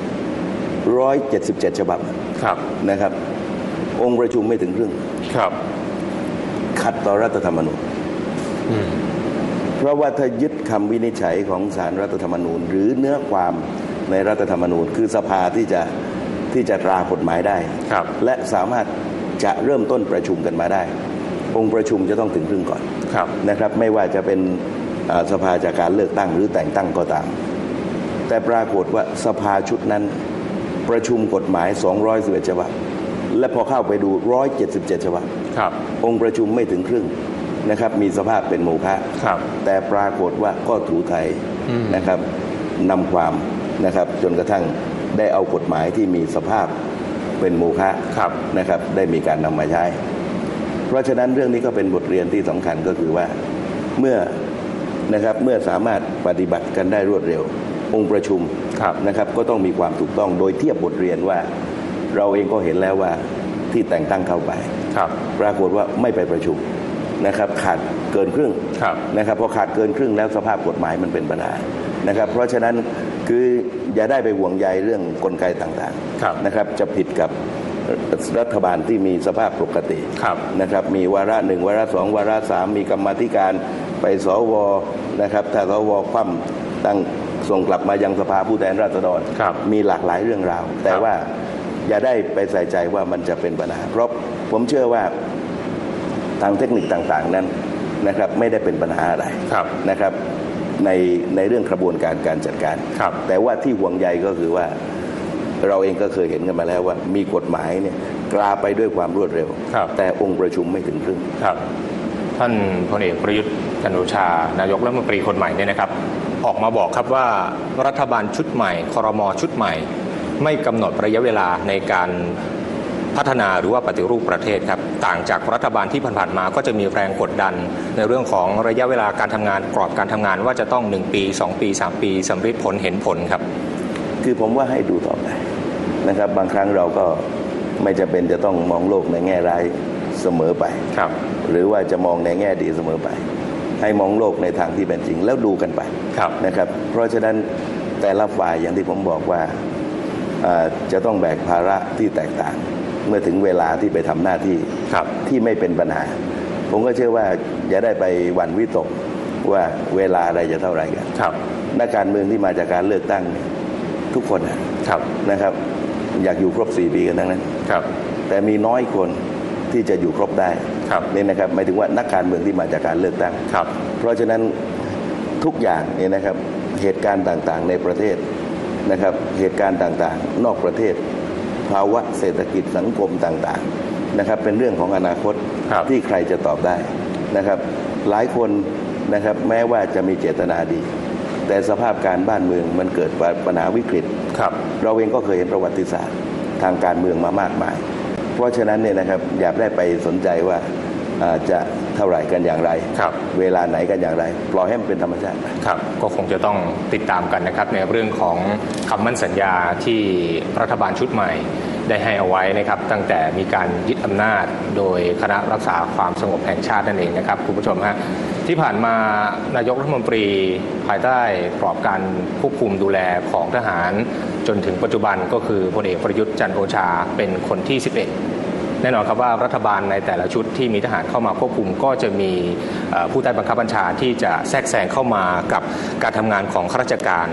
177 ฉบับนะครับองค์ประชุมไม่ถึงครึ่งขัดต่อรัฐธรรมนูญเพราะว่าถ้ายึดคำวินิจฉัยของศาลรัฐธรรมนูญหรือเนื้อความในรัฐธรรมนูญคือสภาที่จะตรากฎหมายได้และสามารถจะเริ่มต้นประชุมกันมาได้องค์ประชุมจะต้องถึงครึ่งก่อนนะครับไม่ว่าจะเป็นสภาจากการเลือกตั้งหรือแต่งตั้งก็ตามแต่ปรากฏว่าสภาชุดนั้นประชุมกฎหมาย211 ฉบับและพอเข้าไปดู177 ฉบับองค์ประชุมไม่ถึงครึ่งนะครับมีสภาพเป็นโมฆะแต่ปรากฏว่าก็ถูไทยนะครับนำความนะครับจนกระทั่งได้เอากฎหมายที่มีสภาพเป็นโมฆะนะครับได้มีการนำมาใช้เพราะฉะนั้นเรื่องนี้ก็เป็นบทเรียนที่สำคัญก็คือว่าเมื่อสามารถปฏิบัติกันได้รวดเร็วองค์ประชุมนะครับก็ต้องมีความถูกต้องโดยเทียบบทเรียนว่าเราเองก็เห็นแล้วว่าที่แต่งตั้งเข้าไปปรากฏว่าไม่ไปประชุมนะครับขาดเกินครึ่งนะครับพอขาดเกินครึ่งแล้วสภาพกฎหมายมันเป็นปัญหานะครับเพราะฉะนั้นคืออย่าได้ไปห่วงใยเรื่องกลไกต่างๆนะครับจะผิดกับรัฐบาลที่มีสภาพปกตินะครับมีวาระ1วาระ2วาระ3มีกรรมาธิการไปสวนะครับถ้าสวคว่ำตั้งส่งกลับมายังสภาผู้แทนราษฎรมีหลากหลายเรื่องราวแต่ว่าอย่าได้ไปใส่ใจว่ามันจะเป็นปัญหาเพราะผมเชื่อว่าทางเทคนิคต่างๆนั้นนะครับไม่ได้เป็นปัญหาอะไรนะครับในเรื่องกระบวนการการจัดการแต่ว่าที่ห่วงใยก็คือว่าเราเองก็เคยเห็นกันมาแล้วว่ามีกฎหมายเนี่ยกลาไปด้วยความรวดเร็วแต่องค์ประชุมไม่ถึงครึ่งท่านพลเอกประยุทธ์จันทร์โอชานายกรัฐมนตรีคนใหม่เนี่ยนะครับออกมาบอกครับว่ารัฐบาลชุดใหม่ครม.ชุดใหม่ไม่กำหนดระยะเวลาในการพัฒนาหรือว่าปฏิรูปประเทศครับต่างจากรัฐบาลที่ผ่านๆมาก็จะมีแรงกดดันในเรื่องของระยะเวลาการทำงานกรอบการทำงานว่าจะต้อง1ปี2ปี3ปีสำฤทธิ์ผลเห็นผลครับคือผมว่าให้ดูต่อไปนะครับบางครั้งเราก็ไม่จำเป็นจะต้องมองโลกในแง่ร้ายเสมอไปหรือว่าจะมองในแง่ดีเสมอไปให้มองโลกในทางที่เป็นจริงแล้วดูกันไปนะครับเพราะฉะนั้นแต่ละฝ่ายอย่างที่ผมบอกว่าจะต้องแบกภาระที่แตกต่างเมื่อถึงเวลาที่ไปทำหน้าที่ที่ไม่เป็นปัญหาผมก็เชื่อว่าอย่าได้ไปหวั่นวิตกว่าเวลาอะไรจะเท่าไหร่กันนักการเมืองที่มาจากการเลือกตั้งทุกคนนะครับอยากอยู่ครบ4 ปีกันทั้งนั้นแต่มีน้อยคนที่จะอยู่ครบได้นี่นะครับหมายถึงว่านักการเมืองที่มาจากการเลือกตั้งเพราะฉะนั้นทุกอย่างนี่นะครับเหตุการณ์ต่างๆในประเทศนะครับเหตุการณ์ต่างๆนอกประเทศภาวะเศรษฐกิจสังคมต่างๆนะครับเป็นเรื่องของอนาคตที่ใครจะตอบได้นะครับหลายคนนะครับแม้ว่าจะมีเจตนาดีแต่สภาพการบ้านเมืองมันเกิดปัญหาวิกฤตเราเองก็เคยเห็นประวัติศาสตร์ทางการเมืองมามากมายเพราะฉะนั้นเนี่ยนะครับอย่าได้ไปสนใจว่าจะเท่าไหร่กันอย่างไรเวลาไหนกันอย่างไรปล่อยให้มันเป็นธรรมชาติครับก็คงจะต้องติดตามกันนะครับในเรื่องของคำมั่นสัญญาที่รัฐบาลชุดใหม่ได้ให้เอาไว้นะครับตั้งแต่มีการยึดอำนาจโดยคณะรักษาความสงบแห่งชาตินั่นเองนะครับคุณผู้ชมฮะที่ผ่านมานายกรัฐมนตรีภายใต้กรอบการควบคุมดูแลของทหารจนถึงปัจจุบันก็คือพลเอกประยุทธ์จันทร์โอชาเป็นคนที่11แน่นอนครับว่ารัฐบาลในแต่ละชุดที่มีทหารเข้ามาควบคุมก็จะมีผู้ใต้บังคับบัญชาที่จะแทรกแซงเข้ามากับการทำงานของข้าราชการ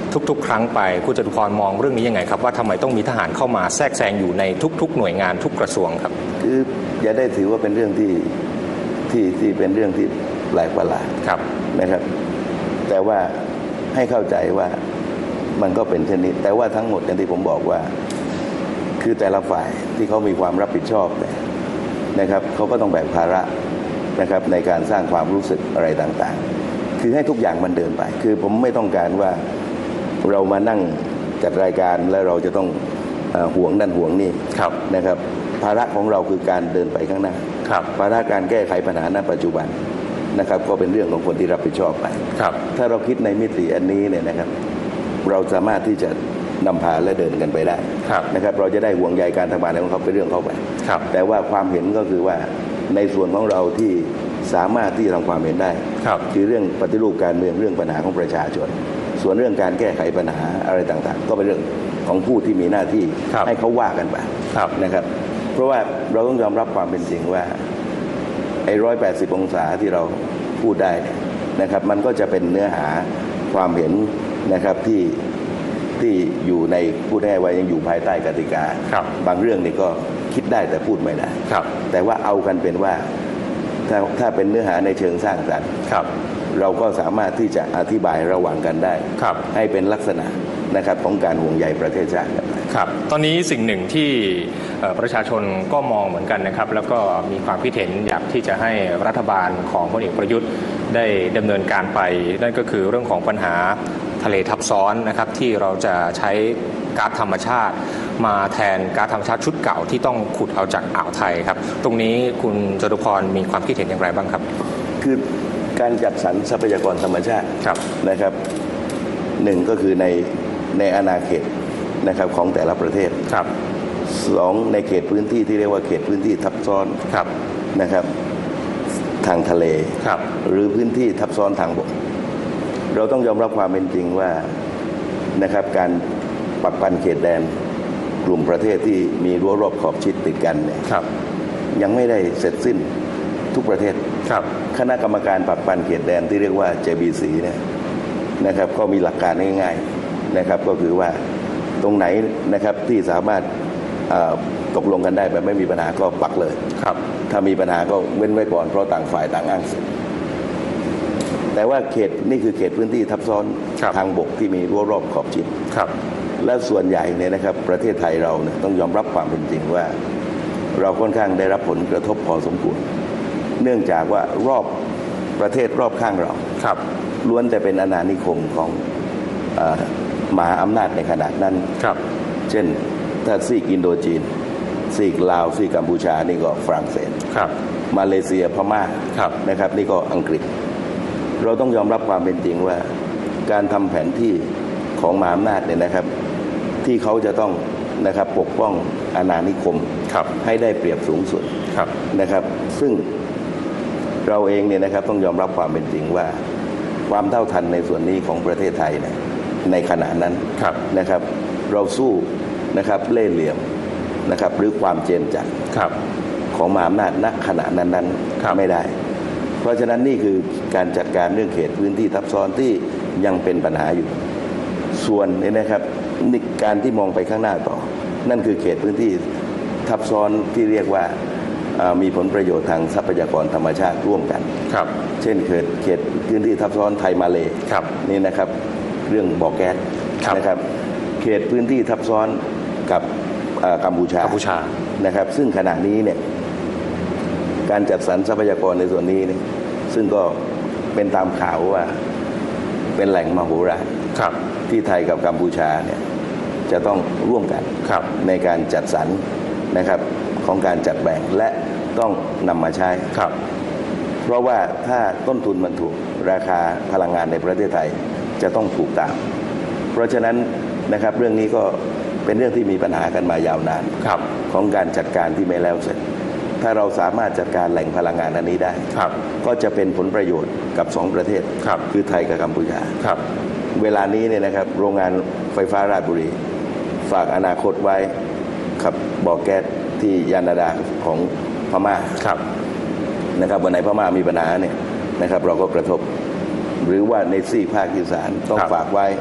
ทุกๆครั้งไปคุณจตุพรมองเรื่องนี้ยังไงครับว่าทำไมต้องมีทหารเข้ามาแทรกแซงอยู่ในทุกๆหน่วยงานทุกกระทรวงครับคืออย่าได้ถือว่าเป็นเรื่องที่เป็นเรื่องที่แปลกประหลาดนะครับแต่ว่าให้เข้าใจว่ามันก็เป็นเช่นนี้แต่ว่าทั้งหมดอย่างที่ผมบอกว่าคือแต่ละฝ่ายที่เขามีความรับผิดชอบนะครับเขาก็ต้องแบกภาระนะครับในการสร้างความรู้สึกอะไรต่างๆคือให้ทุกอย่างมันเดินไปคือผมไม่ต้องการว่าเรามานั่งจัดรายการแล้วเราจะต้องห่วงนั่นห่วงนี่นะครับภาระของเราคือการเดินไปข้างหน้าภาระการแก้ไขปัญหาณปัจจุบันนะครับก็เป็นเรื่องของคนที่รับผิดชอบไปถ้าเราคิดในมิติอันนี้เนี่ยนะครับเราสามารถที่จะนำพาและเดินกันไปได้นะครับเราจะได้ห่วงใยการทำงานของเขาเป็นเรื่องเขาไปแต่ว่าความเห็นก็คือว่าในส่วนของเราที่สามารถที่จะทำความเห็นได้คือเรื่องปฏิรูปการเมืองเรื่องปัญหาของประชาชนส่วนเรื่องการแก้ไขปัญหาอะไรต่างๆก็เป็นเรื่องของผู้ที่มีหน้าที่ให้เขาว่ากันไปนะครับเพราะว่าเราต้องยอมรับความเป็นจริงว่าไอ้180 องศาที่เราพูดได้นะครับมันก็จะเป็นเนื้อหาความเห็นนะครับที่อยู่ในพูดได้ว่ายังอยู่ภายใต้กติกาบางเรื่องนี่ก็คิดได้แต่พูดไม่ได้แต่ว่าเอากันเป็นว่าถ้าเป็นเนื้อหาในเชิงสร้างสรรค์เราก็สามารถที่จะอธิบายระหว่างกันได้ให้เป็นลักษณะนะครับของการห่วงใยประเทศชาติครับตอนนี้สิ่งหนึ่งที่ประชาชนก็มองเหมือนกันนะครับแล้วก็มีความคิดเห็นอยากที่จะให้รัฐบาลของพลเอกประยุทธ์ได้ดำเนินการไปนั่นก็คือเรื่องของปัญหาทะเลทับซ้อนนะครับที่เราจะใช้ก๊าซธรรมชาติมาแทนก๊าซธรรมชาติชุดเก่าที่ต้องขุดเอาจากอ่าวไทยครับตรงนี้คุณจตุพรมีความคิดเห็นอย่างไรบ้างครับคือการจัดสรรทรัพยากรธรรมชาตินะครับหนึ่งก็คือในอาณาเขตนะครับของแต่ละประเทศสองในเขตพื้นที่ที่เรียกว่าเขตพื้นที่ทับซ้อนนะครับทางทะเลหรือพื้นที่ทับซ้อนทางบกเราต้องยอมรับความเป็นจริงว่านะครับการปักปันเขตแดนกลุ่มประเทศที่มีรั้วรอบขอบชิดติดกันเนี่ยยังไม่ได้เสร็จสิ้นทุกประเทศคณะกรรมการปักปันเขตแดนที่เรียกว่า JBC เนี่ยนะครับก็มีหลักการง่ายๆนะครับก็คือว่าตรงไหนนะครับที่สามารถตกลงกันได้แบบไม่มีปัญหาก็ปักเลยถ้ามีปัญหาก็เว้นไว้ก่อนเพราะต่างฝ่ายต่างอ้างสิทธิ์แต่ว่าเขตนี่คือเขตพื้นที่ทับซ้อนทางบกที่มีรั้วรอบขอบชิดและส่วนใหญ่เนี่ยนะครับประเทศไทยเราเนี่ยต้องยอมรับความเป็นจริงว่าเราค่อนข้างได้รับผลกระทบพอสมควรเนื่องจากว่ารอบประเทศรอบข้างเราล้วนแต่เป็นอาณานิคมของมหาอำนาจในขณะนั้นเช่นถ้าซีกอินโดจีนซีกลาวซีกกัมพูชานี่ก็ฝรั่งเศสมาเลเซียพม่านะครับนี่ก็อังกฤษเราต้องยอมรับความเป็นจริงว่าการทำแผนที่ของมหาอำนาจเนี่ยนะครับที่เขาจะต้องนะครับปกป้องอาณานิคมให้ได้เปรียบสูงสุดนะครับซึ่งเราเองเนี่ยนะครับต้องยอมรับความเป็นจริงว่าความเท่าทันในส่วนนี้ของประเทศไทยเนี่ยในขณะนั้นนะครับเราสู้นะครับเล่ห์เหลี่ยมนะครับหรือความเจนจัดของมหาอำนาจณขณะนั้นไม่ได้เพราะฉะนั้นนี่คือการจัดการเรื่องเขตพื้นที่ทับซ้อนที่ยังเป็นปัญหาอยู่ส่วนนี้นะครับการที่มองไปข้างหน้าต่อนั่นคือเขตพื้นที่ทับซ้อนที่เรียกว่ามีผลประโยชน์ทางทรัพยากรธรรมชาติร่วมกันเช่นเขตพื้นที่ทับซ้อนไทยมาเลนี่นะครับเรื่องบ่อแก๊สนะครับเขตพื้นที่ทับซ้อนกับกัมพูชานะครับซึ่งขณะนี้เนี่ยการจัดสรรทรัพยากรในส่วนนี้เนี่ยซึ่งก็เป็นตามข่าวว่าเป็นแหล่งมโหฬารที่ไทยกับกัมพูชาเนี่ยจะต้องร่วมกันในการจัดสรรนะครับของการจัดแบ่งและต้องนำมาใช้เพราะว่าถ้าต้นทุนมันถูกราคาพลังงานในประเทศไทยจะต้องถูกตามเพราะฉะนั้นนะครับเรื่องนี้ก็เป็นเรื่องที่มีปัญหากันมายาวนานของการจัดการที่ไม่แล้วเสร็จถ้าเราสามารถจัดการแหล่งพลังงานอันนี้ได้ก็จะเป็นผลประโยชน์กับ2ประเทศคือไทยกับกัมพูชาเวลานี้เนี่ยนะครับโรงงานไฟฟ้าราชบุรีฝากอนาคตไว้ขับบ่อแก๊สที่ยานาดาของพม่านะครับวันไหนพม่ามีปัญหาเนี่ยนะครับเราก็กระทบหรือว่าในซีกภาคอีสานต้องฝากไว้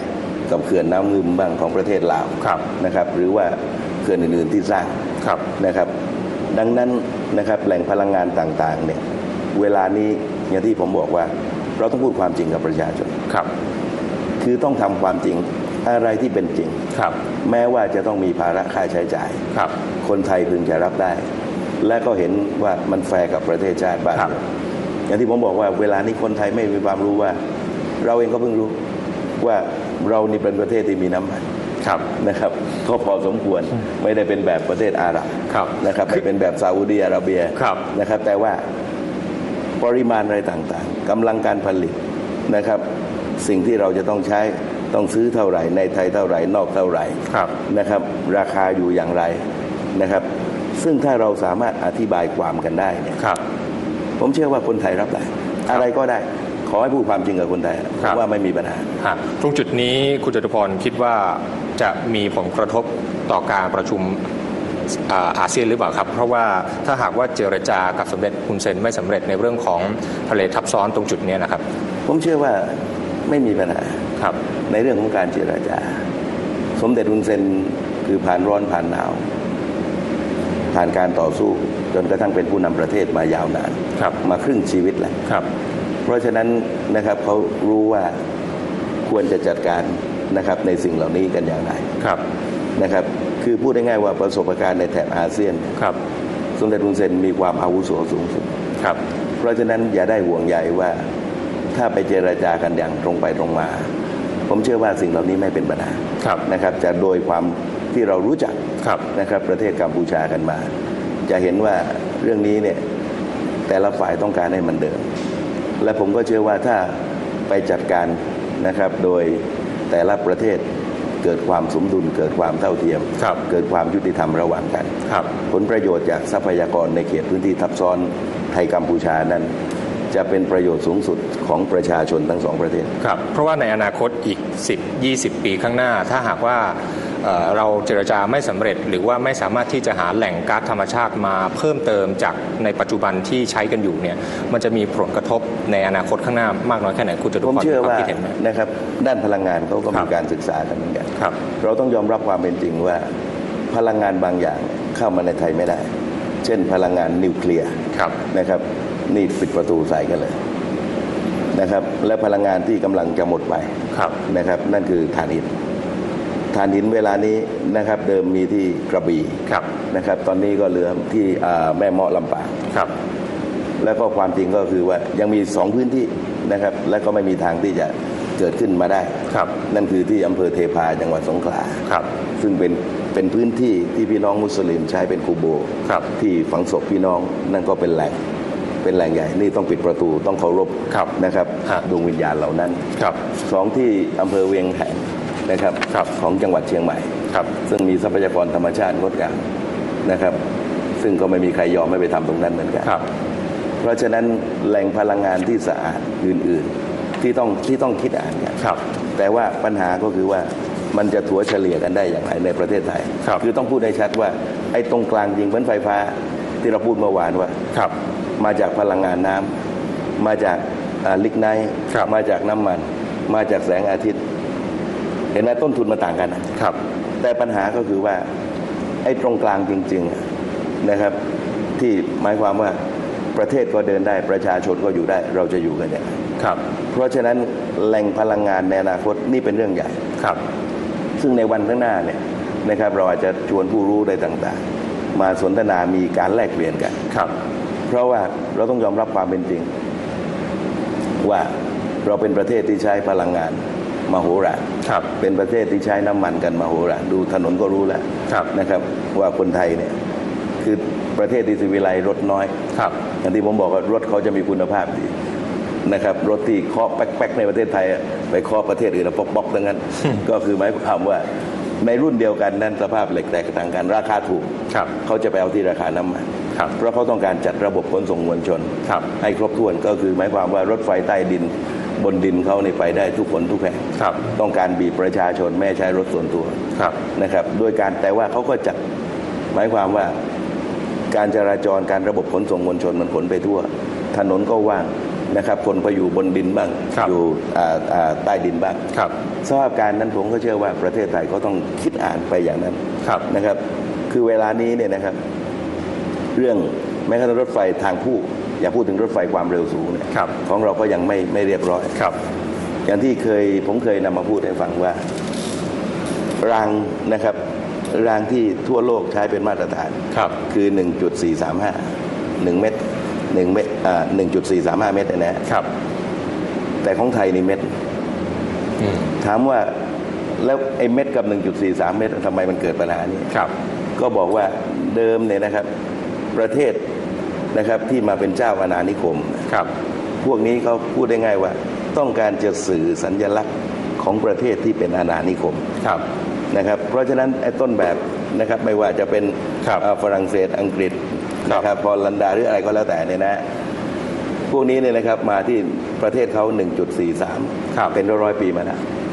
กับเขื่อนน้ำงึมบ้างของประเทศลาวนะครับหรือว่าเขื่อนอื่นๆที่สร้างนะครับดังนั้นนะครับแหล่งพลังงานต่างๆเนี่ยเวลานี้อย่างที่ผมบอกว่าเราต้องพูดความจริงกับประชาชนคือต้องทำความจริงอะไรที่เป็นจริงแม้ว่าจะต้องมีภาระค่าใช้จ่ายคนไทยพึงจะรับได้และก็เห็นว่ามันแฟร์กับประเทศชาติบ้างอย่างที่ผมบอกว่าเวลานี้คนไทยไม่มีความรู้ว่าเราเองก็เพิ่งรู้ว่าเรานี่เป็นประเทศที่มีน้ำมันนะครับก็พอสมควรไม่ได้เป็นแบบประเทศอาหรับนะครับไม่เป็นแบบซาอุดิอาระเบียนะครับแต่ว่าปริมาณอะไรต่างๆกำลังการผลิตนะครับสิ่งที่เราจะต้องใช้ต้องซื้อเท่าไหร่ในไทยเท่าไหร่นอกเท่าไหร่นะครับราคาอยู่อย่างไรนะครับซึ่งถ้าเราสามารถอธิบายความกันได้เนี่ยผมเชื่อว่าคนไทยรับได้อะไรก็ได้ขอให้พูดความจริงกับคนไทยว่าไม่มีปัญหาตรงจุดนี้คุณจตุพรคิดว่าจะมีผลกระทบต่อการประชุมอาเซียนหรือเปล่าครับเพราะว่าถ้าหากว่าเจรจากับสมเด็จฮุนเซนไม่สำเร็จในเรื่องของทะเลทับซ้อนตรงจุดนี้นะครับผมเชื่อว่าไม่มีปัญหาในเรื่องของการเจรจาสมเด็จฮุนเซนคือผ่านร้อนผ่านหนาวผ่านการต่อสู้จนกระทั่งเป็นผู้นำประเทศมายาวนานมาครึ่งชีวิตแล้วเพราะฉะนั้นนะครับเขารู้ว่าควรจะจัดการนะครับในสิ่งเหล่านี้กันอย่างไรนะครับคือพูดง่ายๆว่าประสบการณ์ในแถบอาเซียนสมเด็จฮุนเซนมีความอาวุโสสูงสุดเพราะฉะนั้นอย่าได้ห่วงใยว่าถ้าไปเจรจากันอย่างตรงไปตรงมาผมเชื่อว่าสิ่งเหล่านี้ไม่เป็นปัญหานะครับจะโดยความที่เรารู้จักนะครับประเทศกัมพูชากันมาจะเห็นว่าเรื่องนี้เนี่ยแต่ละฝ่ายต้องการให้มันเดินและผมก็เชื่อว่าถ้าไปจัดการนะครับโดยแต่ละประเทศเกิดความสมดุลเกิดความเท่าเทียมเกิดความยุติธรรมระหว่างกันผลประโยชน์จากทรัพยากรในเขตพื้นที่ทับซ้อนไทยกัมพูชานั้นจะเป็นประโยชน์สูงสุดของประชาชนทั้งสองประเทศเพราะว่าในอนาคตอีก 10-20 ปีข้างหน้าถ้าหากว่าเราเจรจาไม่สำเร็จหรือว่าไม่สามารถที่จะหาแหล่งก๊าซธรรมชาติมาเพิ่มเติมจากในปัจจุบันที่ใช้กันอยู่เนี่ยมันจะมีผลกระทบในอนาคตข้างหน้ามากน้อยแค่ไหนคุณจตุพรผมเชื่อว่านะครับด้านพลังงานเขาก็มีการศึกษากันเหมือนกันเราต้องยอมรับความเป็นจริงว่าพลังงานบางอย่างเข้ามาในไทยไม่ได้เช่นพลังงานนิวเคลียร์นะครับนี่ปิดประตูใส่กันเลยนะครับและพลังงานที่กำลังจะหมดไปนะครับนั่นคือถ่านหินเวลานี้นะครับเดิมมีที่กระบี่นะครับตอนนี้ก็เหลือที่แม่เมาะลำปางแล้วก็ความจริงก็คือว่ายังมี2พื้นที่นะครับและก็ไม่มีทางที่จะเกิดขึ้นมาได้นั่นคือที่อำเภอเทพาจังหวัดสงขลาซึ่งเป็นพื้นที่ที่พี่น้องมุสลิมใช้เป็นกูโบที่ฝังศพพี่น้องนั่นก็เป็นแหล่งใหญ่นี่ต้องปิดประตูต้องเคารพนะครับดวงวิญญาณเหล่านั้น2ที่อำเภอเวียงแหงนะครับของจังหวัดเชียงใหม่ซึ่งมีทรัพยากรธรรมชาติงดงามนะครับซึ่งก็ไม่มีใครยอมไม่ไปทำตรงนั้นเหมือนกันเพราะฉะนั้นแหล่งพลังงานที่สะอาดอื่นๆที่ต้องคิดอ่านกันแต่ว่าปัญหาก็คือว่ามันจะถัวเฉลี่ยกันได้อย่างไรในประเทศไทยคือต้องพูดให้ชัดว่าไอ้ตรงกลางจริงเหมือนไฟฟ้าที่เราพูดเมื่อวานว่ามาจากพลังงานน้ำมาจากลิกไนท์มาจากน้ำมันมาจากแสงอาทิตย์เห็นไหมต้นทุนมันต่างกันแต่ปัญหาก็คือว่าไอ้ตรงกลางจริงๆนะครับที่หมายความว่าประเทศก็เดินได้ประชาชนก็อยู่ได้เราจะอยู่กันอย่างไรเพราะฉะนั้นแหล่งพลังงานในอนาคตนี่เป็นเรื่องใหญ่ซึ่งในวันข้างหน้าเนี่ยนะครับเราอาจจะชวนผู้รู้ได้ต่างๆมาสนทนามีการแลกเปลี่ยนกันเพราะว่าเราต้องยอมรับความเป็นจริงว่าเราเป็นประเทศที่ใช้พลังงานมโหฬารเป็นประเทศที่ใช้น้ำมันกันมโหฬารดูถนนก็รู้แล้วนะครับว่าคนไทยเนี่ยคือประเทศที่สิวิไลรถน้อยอย่างที่ผมบอกว่ารถเขาจะมีคุณภาพดีนะครับรถที่เคาะแป๊กๆในประเทศไทยไปเคาะประเทศอื่นป๊อกๆทั้งนั้น ก็คือหมายความว่าในรุ่นเดียวกันนั้นสภาพเหล็กแตกต่างกันราคาถูกเขาจะไปเอาที่ราคาน้ำมันเพราะเขาต้องการจัดระบบขนส่งมวลชนให้ครบถ้วนก็คือหมายความว่ารถไฟใต้ดินบนดินเขาไปได้ทุกคนทุกแห่งต้องการบีบประชาชนไม่ใช้รถส่วนตัวนะครับด้วยการแต่ว่าเขาก็จัดหมายความว่าการจราจรการระบบขนส่งมวลชนมันขนไปทั่วถนนก็ว่างนะครับคนไปอยู่บนดินบ้างอยู่ใต้ดินบ้างสภาพการนั้นผมก็เชื่อว่าประเทศไทยก็ต้องคิดอ่านไปอย่างนั้นนะครับคือเวลานี้เนี่ยนะครับเรื่องแม้กระทั่งรถไฟทางคู่อย่าพูดถึงรถไฟความเร็วสูงเนี่ยของเราก็ยังไม่เรียบร้อยอย่างที่ผมเคยนำมาพูดให้ฟังว่ารางนะครับรางที่ทั่วโลกใช้เป็นมาตรฐานคือ 1.435 1 เมตร1.435 เมตรนะครับแต่ของไทยนี่เมตรถามว่าแล้วไอ้เม็ดกับ 1.43 เมตรทำไมมันเกิดปัญหานี้ก็บอกว่าเดิมเนี่ยนะครับประเทศนะครับที่มาเป็นเจ้าอาณานิคมพวกนี้เขาพูดได้ง่ายว่าต้องการจะสื่อสัญลักษณ์ของประเทศที่เป็นอาณานิคมนะครับเพราะฉะนั้นไอ้ต้นแบบนะครับไม่ว่าจะเป็นฝรั่งเศสอังกฤษนะครับฮอลแลนด์หรืออะไรก็แล้วแต่เนี่ยนะพวกนี้เนี่ยนะครับมาที่ประเทศเขา 1.43 เป็นร้อยปีมาแล้ว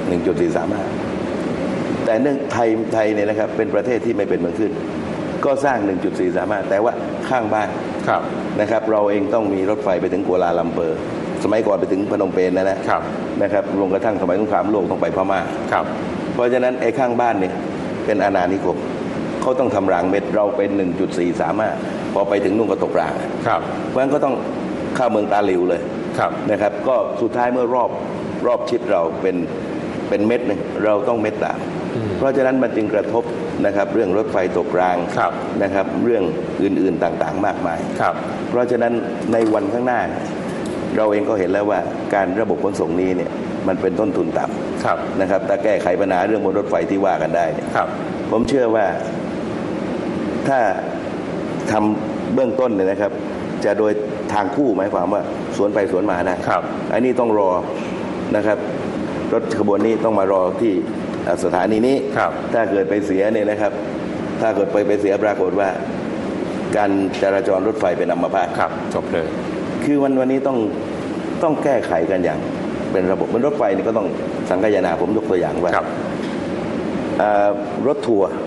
1.435 แต่เนื่องไทยเนี่ยนะครับเป็นประเทศที่ไม่เป็นเมืองขึ้นก็สร้าง 1.435 แต่ว่าข้างบ้านนะครับเราเองต้องมีรถไฟไปถึงกัวลาลัมเปอร์สมัยก่อนไปถึงพนมเปญนะครับลงกระทั่งสมัยสงครามโลกต้องไปพม่าเพราะฉะนั้นไอ้ข้างบ้านเนี่ยเป็นอาณานิคมเขาต้องทำรางเม็ดเราเป็น 1.435 พอไปถึงนู่นก็ตกรางเพราะฉะนั้นก็ต้องเข้าเมืองตาหลิวเลยนะครับก็สุดท้ายเมื่อรอบชิดเราเป็นเม็ดนึงเราต้องเม็ดตามเพราะฉะนั้นมันจึงกระทบนะครับเรื่องรถไฟตกรางนะครับเรื่องอื่นๆต่างๆมากมายเพราะฉะนั้นในวันข้างหน้าเราเองก็เห็นแล้วว่าการระบบขนส่งนี้เนี่ยมันเป็นต้นทุนต่ำนะครับแต่แก้ไขปัญหาเรื่องบนรถไฟที่ว่ากันได้ผมเชื่อว่าถ้าทำเบื้องต้นเนี่ยนะครับจะโดยทางคู่หมายความว่าสวนไปสวนมาได้อันนี้ต้องรอนะครับรถขบวนนี้ต้องมารอที่สถานีนี้ถ้าเกิดไปเสียเนี่ยนะครับถ้าเกิดไปเสียปรากฏว่าการจราจรรถไฟเป็นอัมพาตจบเลยคือวันนี้ต้องแก้ไขกันอย่างเป็นระบบมันรถไฟนี่ก็ต้องสังคายนาผมยกตัวอย่างว่ารถทัวร์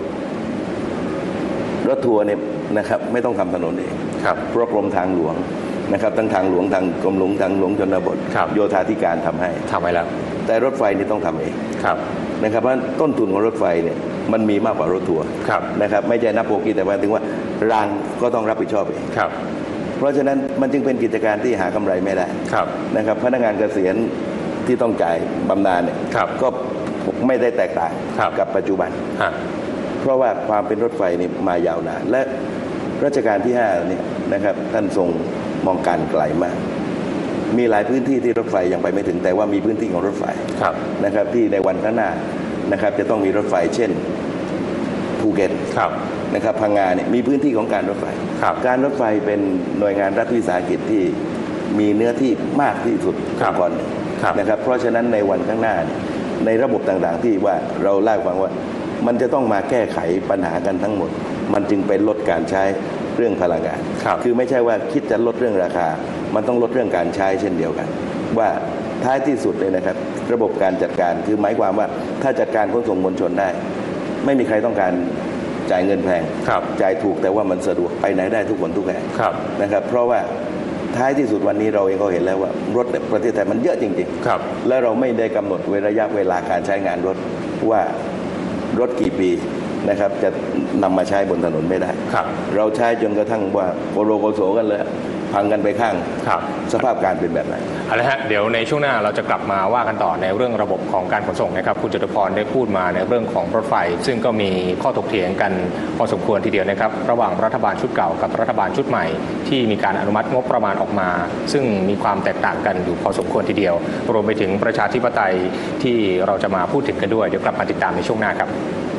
เนี่ยนะครับไม่ต้องทำถนนเองเพราะกรมทางหลวงนะครับทั้งทางหลวงทางกรมหลวงทางหลวงชนบทโยธาธิการทำไว้แล้วแต่รถไฟนี่ต้องทำเองนะครับเพราะต้นทุนของรถไฟเนี่ยมันมีมากกว่ารถทัวร์นะครับไม่ใช่นับโปกี้แต่หมายถึงว่ารางก็ต้องรับผิดชอบเองเพราะฉะนั้นมันจึงเป็นกิจการที่หากำไรไม่ได้นะครับพนักงานเกษียณที่ต้องจ่ายบำนาญเนี่ยก็ไม่ได้แตกต่างกับปัจจุบันเพราะว่าความเป็นรถไฟนี่มายาวนานและรัชกาลที่5เนี่ยนะครับท่านทรงมองการไกลมากมีหลายพื้นที่ที่รถไฟยังไปไม่ถึงแต่ว่ามีพื้นที่ของรถไฟนะครับที่ในวันข้างหน้านะครับจะต้องมีรถไฟเช่นภูเก็ตนะครับพังงาเนี่ยมีพื้นที่ของการรถไฟการรถไฟเป็นหน่วยงานรัฐวิสาหกิจที่มีเนื้อที่มากที่สุดก่อนนะครับเพราะฉะนั้นในวันข้างหน้าในระบบต่างๆที่ว่าเราเล่าให้ฟังว่ามันจะต้องมาแก้ไขปัญหากันทั้งหมดมันจึงเป็นลดการใช้เรื่องพลังงานคือไม่ใช่ว่าคิดจะลดเรื่องราคามันต้องลดเรื่องการใช้เช่นเดียวกันว่าท้ายที่สุดเลยนะครับระบบการจัดการคือหมายความว่าถ้าจัดการขนส่งมวลชนได้ไม่มีใครต้องการจ่ายเงินแพงจ่ายถูกแต่ว่ามันสะดวกไปไหนได้ทุกคนทุกแห่งนะครับเพราะว่าท้ายที่สุดวันนี้เราเองก็เห็นแล้วว่ารถในประเทศไทยมันเยอะจริงๆและเราไม่ได้กำหนดระยะเวลาการใช้งานรถว่ารถกี่ปีนะครับจะนำมาใช้บนถนนไม่ได้เราใช้จนกระทั่งว่าโกโลโกโสกันเลยพังกันไปข้างสภาพการเป็นแบบไหนเอาละฮะเดี๋ยวในช่วงหน้าเราจะกลับมาว่ากันต่อในเรื่องระบบของการขนส่งนะครับคุณจตุพรได้พูดมาในเรื่องของรถไฟซึ่งก็มีข้อถกเถียงกันพอสมควรทีเดียวนะครับระหว่างรัฐบาลชุดเก่ากับรัฐบาลชุดใหม่ที่มีการอนุมัติงบประมาณออกมาซึ่งมีความแตกต่างกันอยู่พอสมควรทีเดียวรวมไปถึงประชาธิปไตยที่เราจะมาพูดถึงกันด้วยเดี๋ยวกลับมาติดตามในช่วงหน้าครับ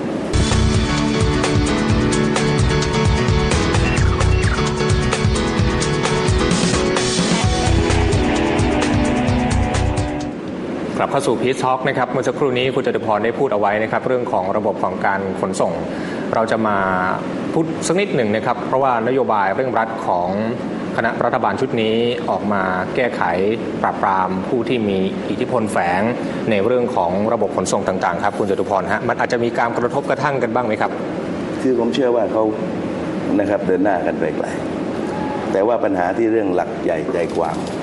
กลับเข้าสู่พีชท็อกนะครับเมื่อสักครู่นี้คุณจตุพรได้พูดเอาไว้นะครับเรื่องของระบบของการขนส่งเราจะมาพูดสักนิดหนึ่งนะครับเพราะว่านโยบายเร่งรัดของคณะรัฐบาลชุดนี้ออกมาแก้ไขปราบปรามผู้ที่มีอิทธิพลแฝงในเรื่องของระบบขนส่งต่างๆครับคุณจตุพรฮะมันอาจจะมีการกระทบกระทั่งกันบ้างไหมครับคือผมเชื่อว่าเขานะครับเดินหน้ากันไปไกลแต่ว่าปัญหาที่เรื่องหลักใหญ่ใจความ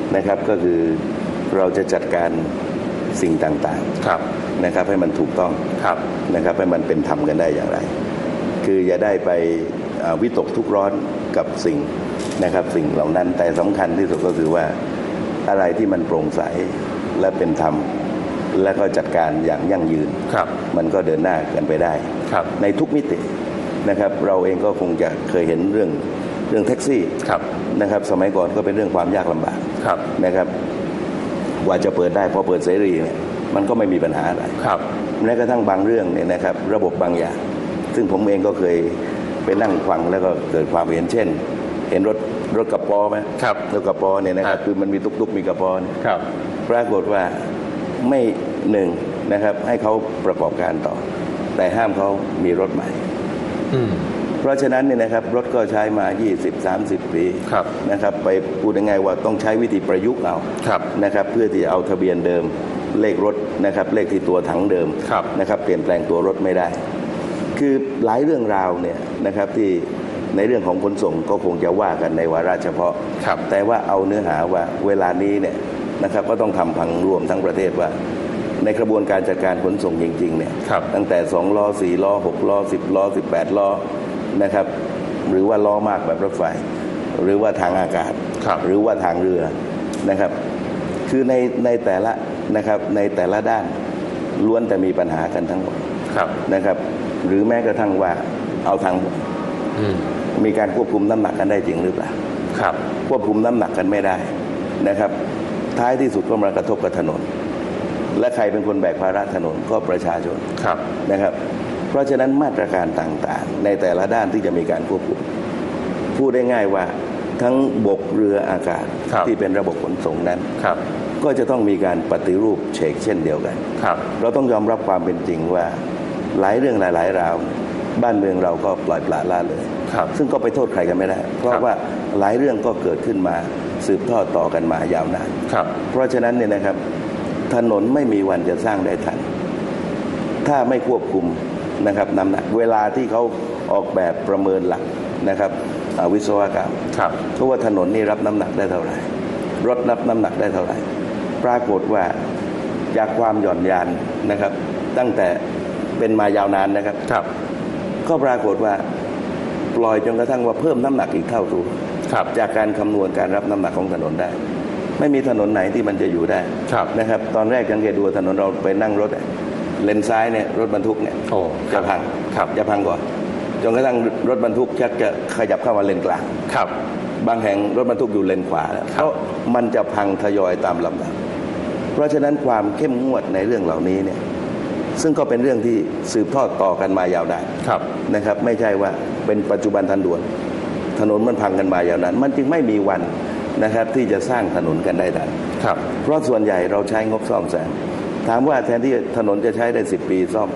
นะครับก็คือเราจะจัดการสิ่งต่างๆนะครับให้มันถูกต้องนะครับให้มันเป็นธรรมกันได้อย่างไรคืออย่าได้ไปวิตกทุกข์ร้อนกับสิ่งนะครับสิ่งเหล่านั้นแต่สำคัญที่สุดก็คือว่าอะไรที่มันโปร่งใสและเป็นธรรมและก็จัดการอย่างยั่งยืนมันก็เดินหน้ากันไปได้ในทุกมิตินะครับเราเองก็คงจะเคยเห็นเรื่องแท็กซี่นะครับสมัยก่อนก็เป็นเรื่องความยากลำบากนะครับว่าจะเปิดได้พอเปิดเสรีเนี่ยมันก็ไม่มีปัญหาอะไรแม้กระทั่งบางเรื่องเนี่ยนะครับระบบบางอย่างซึ่งผมเองก็เคยไปนั่งฟังแล้วก็เกิดความเห็นเช่นเห็นรถกระป๋อไหมรถกระป๋อเนี่ยนะครับคือมันมีตุกๆมีกระป๋อปรากฏว่าไม่หนึ่งนะครับให้เขาประกอบการต่อแต่ห้ามเขามีรถใหม่เพราะฉะนั้นเนี่ยนะครับรถก็ใช้มา 20-30 ปีนะครับไปพูดยังไงว่าต้องใช้วิธีประยุกต์เอานะครับเพื่อที่จะเอาทะเบียนเดิมเลขรถนะครับเลขที่ตัวถังเดิมนะครับเปลี่ยนแปลงตัวรถไม่ได้คือหลายเรื่องราวเนี่ยนะครับที่ในเรื่องของขนส่งก็คงจะว่ากันในวาระเฉพาะแต่ว่าเอาเนื้อหาว่าเวลานี้เนี่ยนะครับก็ต้องทำพังรวมทั้งประเทศว่าในกระบวนการจัดการขนส่งจริงๆเนี่ยตั้งแต่2ล้อ4ล้อ6ล้อ10ล้อ18ล้อนะครับหรือว่าล้อมากแบบรถไฟหรือว่าทางอากาศหรือว่าทางเรือนะครับคือในแต่ละนะครับในแต่ละด้านล้วนแต่มีปัญหากันทั้งหมดนะครับหรือแม้กระทั่งว่าเอาทางบกมีการควบคุมน้ำหนักกันได้จริงหรือเปล่าควบคุมน้ำหนักกันไม่ได้นะครับท้ายที่สุดก็มากระทบกับถนนและใครเป็นคนแบกภาระถนนก็ประชาชนนะครับเพราะฉะนั้นมาตรการต่างๆในแต่ละด้านที่จะมีการควบคุมพูดได้ง่ายว่าทั้งบกเรืออากาศที่เป็นระบบขนส่งนั้นก็จะต้องมีการปฏิรูปเชกเช่นเดียวกันเราต้องยอมรับความเป็นจริงว่าหลายเรื่องหลายราวบ้านเมืองเราก็ปล่อยปละละเลยซึ่งก็ไปโทษใครกันไม่ได้เพราะว่าหลายเรื่องก็เกิดขึ้นมาสืบทอดต่อกันมายาวนานเพราะฉะนั้นเนี่ยนะครับถนนไม่มีวันจะสร้างได้ทันถ้าไม่ควบคุมนะครับน้ำหนักเวลาที่เขาออกแบบประเมินหลักนะครับวิศวกรรมเพราะว่าถนนนี่รับน้ำหนักได้เท่าไหร่รถรับน้ำหนักได้เท่าไหร่ปรากฏว่าจากความหย่อนยานนะครับตั้งแต่เป็นมายาวนานนะครับก็ปรากฏว่าปล่อยจนกระทั่งว่าเพิ่มน้ำหนักอีกเท่าตัวจากการคำนวณการรับน้ำหนักของถนนได้ไม่มีถนนไหนที่มันจะอยู่ได้นะครับตอนแรกสังเกตดูถนนเราไปนั่งรถเลนซ้ายเนี่ยรถบรรทุกเนี่ยจะพังจะพังก่อนจนกระทั่งรถบรรทุกชักจะขยับเข้ามาเลนกลางบางแห่งรถบรรทุกอยู่เลนขวาแล้วเพราะมันจะพังทยอยตามลำดับเพราะฉะนั้นความเข้มงวดในเรื่องเหล่านี้เนี่ยซึ่งก็เป็นเรื่องที่สืบทอดต่อกันมายาวนานนะครับไม่ใช่ว่าเป็นปัจจุบันทันด่วนถนนมันพังกันมายาวนานมันจึงไม่มีวันนะครับที่จะสร้างถนนกันได้ทันเพราะส่วนใหญ่เราใช้งบซ่อมแซมถามว่าแทนที่ถนนจะใช้ได้10 ปีซ่อม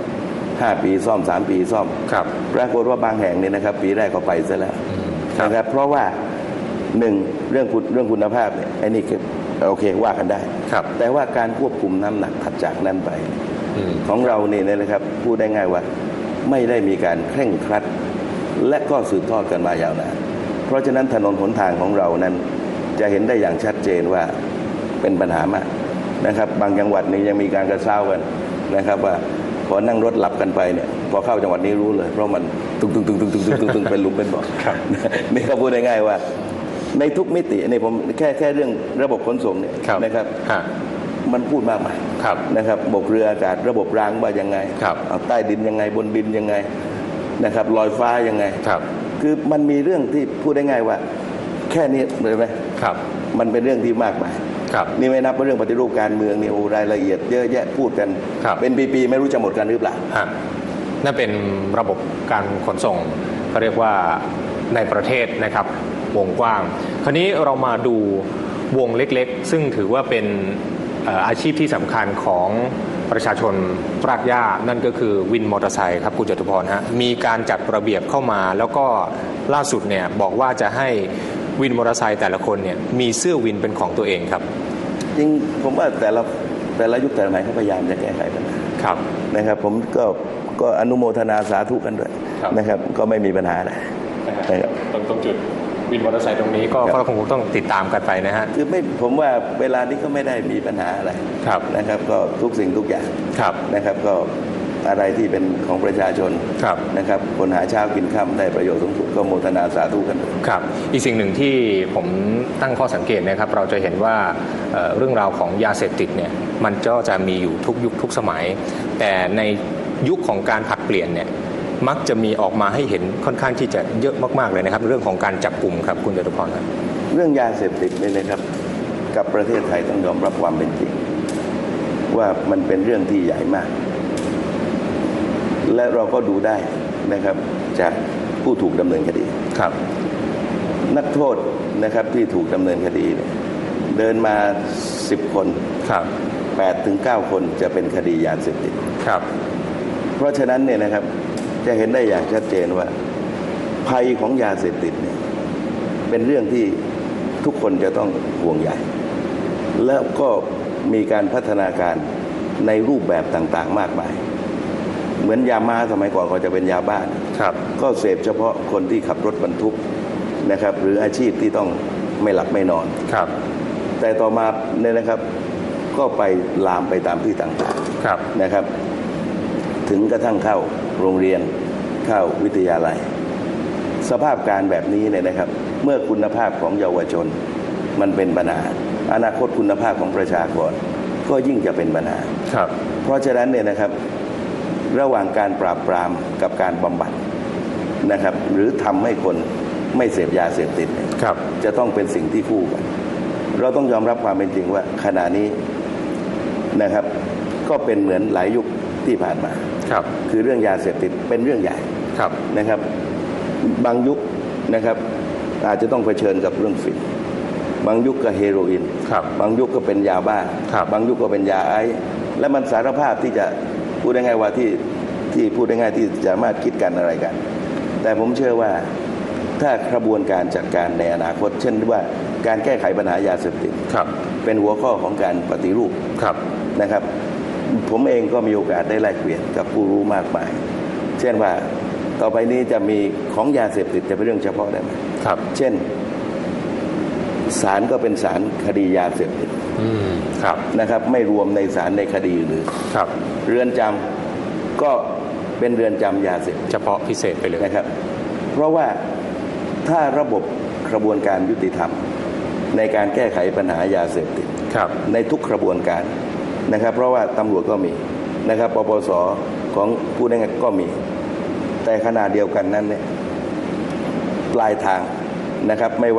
5 ปีซ่อม3 ปีซ่อมปรากฏว่าบางแห่งเนี่ยนะครับปีแรกก็ไปซะแล้วนะครับเพราะว่า1เรื่องคุณภาพเนี่ยไอ้นี่โอเคว่ากันได้แต่ว่าการควบคุมน้ำหนักถัดจากนั้นไปของเราเนี่ยนะครับพูดได้ง่ายว่าไม่ได้มีการเคร่งครัดและก็สืบทอดกันมายาวนานเพราะฉะนั้นถนนหนทางของเรานั้นจะเห็นได้อย่างชัดเจนว่าเป็นปัญหามากนะครับบางจังหวัดนี่ยังมีการกระเซ้ากันนะครับว่าพอนั่งรถหลับกันไปเนี่ยพอเข้าจังหวัดนี้รู้เลยเพราะมันตึงเป็นหลุมเป็นบ่อนี่ก็พูดได้ง่ายว่าในทุกมิตินี่ผมแค่เรื่องระบบขนส่งเนี่ยนะครับมันพูดมากมายนะครับบกเรืออากาศระบบรางว่ายังไงเอาใต้ดินยังไงบนดินยังไงนะครับลอยฟ้ายังไงคือมันมีเรื่องที่พูดได้ง่ายว่าแค่นี้เลยไหมมันเป็นเรื่องที่มากมายนี่ไม่นับเรื่องปฏิรูปการเมืองนี่โอ้รายละเอียดเยอะแยะพูดกันเป็นปีๆไม่รู้จะหมดกันหรือเปล่านั่นเป็นระบบการขนส่งเขาเรียกว่าในประเทศนะครับวงกว้างคราวนี้เรามาดูวงเล็กๆซึ่งถือว่าเป็นอาชีพที่สำคัญของประชาชนรากหญ้านั่นก็คือวินมอเตอร์ไซค์ครับคุณจตุพรฮะมีการจัดระเบียบเข้ามาแล้วก็ล่าสุดเนี่ยบอกว่าจะให้วินมอเตอร์ไซค์แต่ละคนเนี่ยมีเสื้อวินเป็นของตัวเองครับจริงผมว่าแต่ละยุคแต่ละสมัยเขาพยายามจะแก้ไขปัญหานะครับผมก็อนุโมทนาสาธุกันด้วยนะครับก็ไม่มีปัญหาอะไรนะครับตรงจุดวินมอเตอร์ไซค์ตรงนี้ก็คงต้องติดตามกันไปนะฮะคือไม่ผมว่าเวลานี้ก็ไม่ได้มีปัญหาอะไรนะครับก็ทุกสิ่งทุกอย่างนะครับก็อะไรที่เป็นของประชาชนนะครับคนหาเช้ากินค่ำได้ประโยชน์สูงสุดก็โมทนาสาธุกันครับอีกสิ่งหนึ่งที่ผมตั้งข้อสังเกตนะครับเราจะเห็นว่าเรื่องราวของยาเสพติดเนี่ยมันก็จะมีอยู่ทุกยุคทุกสมัยแต่ในยุคของการผลัดเปลี่ยนเนี่ยมักจะมีออกมาให้เห็นค่อนข้างที่จะเยอะมากๆเลยนะครับเรื่องของการจับกลุ่มครับคุณจตุพรครับเรื่องยาเสพติดเนี่ยนะครับกับประเทศไทยต้องยอมรับความเป็นจริงว่ามันเป็นเรื่องที่ใหญ่มากและเราก็ดูได้นะครับจากผู้ถูกดำเนินคดีครับนักโทษนะครับที่ถูกดำเนินคดีเนี่ยเดินมา10 คนครับ 8 ถึง 9 คนจะเป็นคดียาเสพติดครับเพราะฉะนั้นเนี่ยนะครับจะเห็นได้อย่างชัดเจนว่าภัยของยาเสพติดเนี่ยเป็นเรื่องที่ทุกคนจะต้องห่วงใยแล้วก็มีการพัฒนาการในรูปแบบต่างๆมากมายเหมือนยามาสมัยก่อนก็จะเป็นยาบ้าก็เสพเฉพาะคนที่ขับรถบรรทุกนะครับหรืออาชีพที่ต้องไม่หลับไม่นอนแต่ต่อมาเนี่ยนะครับก็ไปลามไปตามที่ต่างๆนะครับถึงกระทั่งเข้าโรงเรียนเข้าวิทยาลัยสภาพการแบบนี้เนี่ยนะครับเมื่อคุณภาพของเยาวชนมันเป็นปัญหาอนาคตคุณภาพของประชากรก็ยิ่งจะเป็นปัญหาเพราะฉะนั้นเนี่ยนะครับระหว่างการปราบปรามกับการบำบัดนะครับหรือทำให้คนไม่เสพยาเสพติดจะต้องเป็นสิ่งที่คู่กันเราต้องยอมรับความเป็นจริงว่าขณะนี้นะครับก็เป็นเหมือนหลายยุคที่ผ่านมาคือเรื่องยาเสพติดเป็นเรื่องใหญ่นะครับบางยุคนะครับอาจจะต้องเผชิญกับเรื่องฝิ่นบางยุคก็เฮโรอีนบางยุคก็เป็นยาบ้าบางยุคก็เป็นยาไอซ์และมันสารภาพที่จะพูดได้ไงว่าที่พูดได้ง่ายที่สามารถคิดกันอะไรกันแต่ผมเชื่อว่าถ้ากระบวนการจัดการในอนาคตเช่นว่าการแก้ไขปัญหายาเสพติดเป็นหัวข้อของการปฏิรูปนะครับผมเองก็มีโอกาสได้แลกเปลี่ยนกับผู้รู้มากมายเช่นว่าต่อไปนี้จะมีของยาเสพติดจะเป็นเรื่องเฉพาะได้ไหมเช่นศาลก็เป็นศาลคดียาเสพติดนะครับไม่รวมในศาลในคดีอื่นเรือนจำก็เป็นเรือนจำยาเสพติดเฉพาะพิเศษไปเลยนะครับเพราะว่าถ้าระบบกระบวนการยุติธรรมในการแก้ไขปัญหายาเสพติดในทุกกระบวนการนะครับเพราะว่าตำรวจก็มีนะครับปปสของผู้ได้งานก็มีแต่ขณะเดียวกันนั้นเนี่ยปลายทางนะครับไม่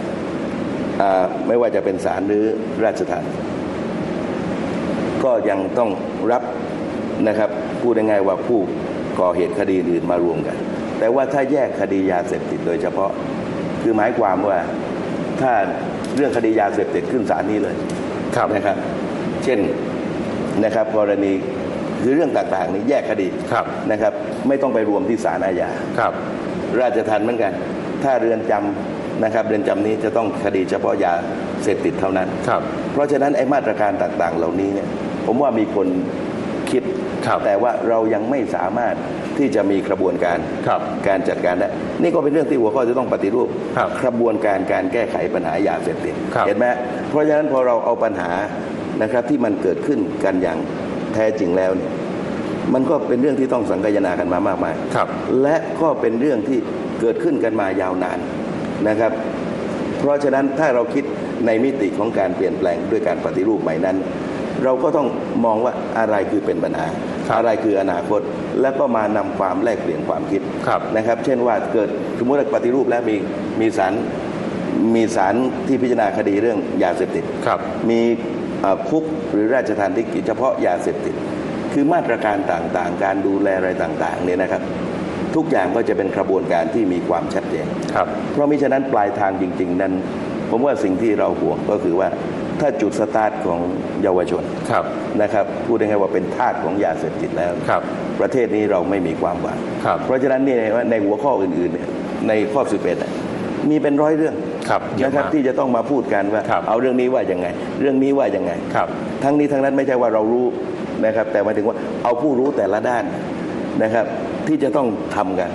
ว่าจะเป็นศาลหรือราชทัณฑ์ก็ยังต้องรับนะครับพูดง่ายๆว่าผู้ก่อเหตุคดีอื่นมารวมกันแต่ว่าถ้าแยกคดียาเสพติดโดยเฉพาะคือหมายความว่าถ้าเรื่องคดียาเสพติดขึ้นศาลนี้เลยนะครับเช่นนะครับกรณีคือเรื่องต่างๆนี้แยกคดีนะครับไม่ต้องไปรวมที่ศาลอาญาราชทัณฑ์เหมือนกันถ้าเรือนจำนะครับเรือนจำนี้จะต้องคดีเฉพาะยาเสพติดเท่านั้นเพราะฉะนั้นไอ้มาตรการต่างๆเหล่านี้เนี่ยผมว่ามีคนคิดแต่ว่าเรายังไม่สามารถที่จะมีกระบวนการการจัดการได้นี่ก็เป็นเรื่องที่หัวข้อจะต้องปฏิรูปกระบวนการการแก้ไขปัญหายาเสพติดเห็นไหมเพราะฉะนั้นพอเราเอาปัญหานะครับที่มันเกิดขึ้นกันอย่างแท้จริงแล้วเนี่ยมันก็เป็นเรื่องที่ต้องสังคายนากันมามากมายและก็เป็นเรื่องที่เกิดขึ้นกันมายาวนานนะครับเพราะฉะนั้นถ้าเราคิดในมิติของการเปลี่ยนแปลงด้วยการปฏิรูปใหม่นั้นเราก็ต้องมองว่าอะไรคือเป็นปัญหาอะไรคืออนาคตแล้วก็มานำความแลกเปลี่ยนความคิดนะครับเช่นว่าเกิดสมมติว่าปฏิรูปแล้วมีศาลที่พิจารณาคดีเรื่องยาเสพติดมีคุกหรือราชทัณฑ์ที่เฉพาะยาเสพติดคือมาตรการต่างๆการดูแลอะไรต่างๆเนี่ยนะครับทุกอย่างก็จะเป็นกระบวนการที่มีความชัดเจนเพราะมิฉะนั้นปลายทางจริงๆนั้นผมว่าสิ่งที่เราห่วงก็คือว่าถ้าจุดสตาร์ทของเยาวชนนะครับพูดได้ไงว่าเป็นทาสของยาเสพติดแล้วประเทศนี้เราไม่มีความหวังเพราะฉะนั้นนี่ในหัวข้ออื่นๆเนี่ยในข้อ11มีเป็นร้อยเรื่องนะครับที่จะต้องมาพูดกันว่าเอาเรื่องนี้ว่ายังไงเรื่องนี้ว่ายังไงทั้งนี้ทั้งนั้นไม่ใช่ว่าเรารู้นะครับแต่หมายถึงว่าเอาผู้รู้แต่ละด้านนะครับที่จะต้องทำกัน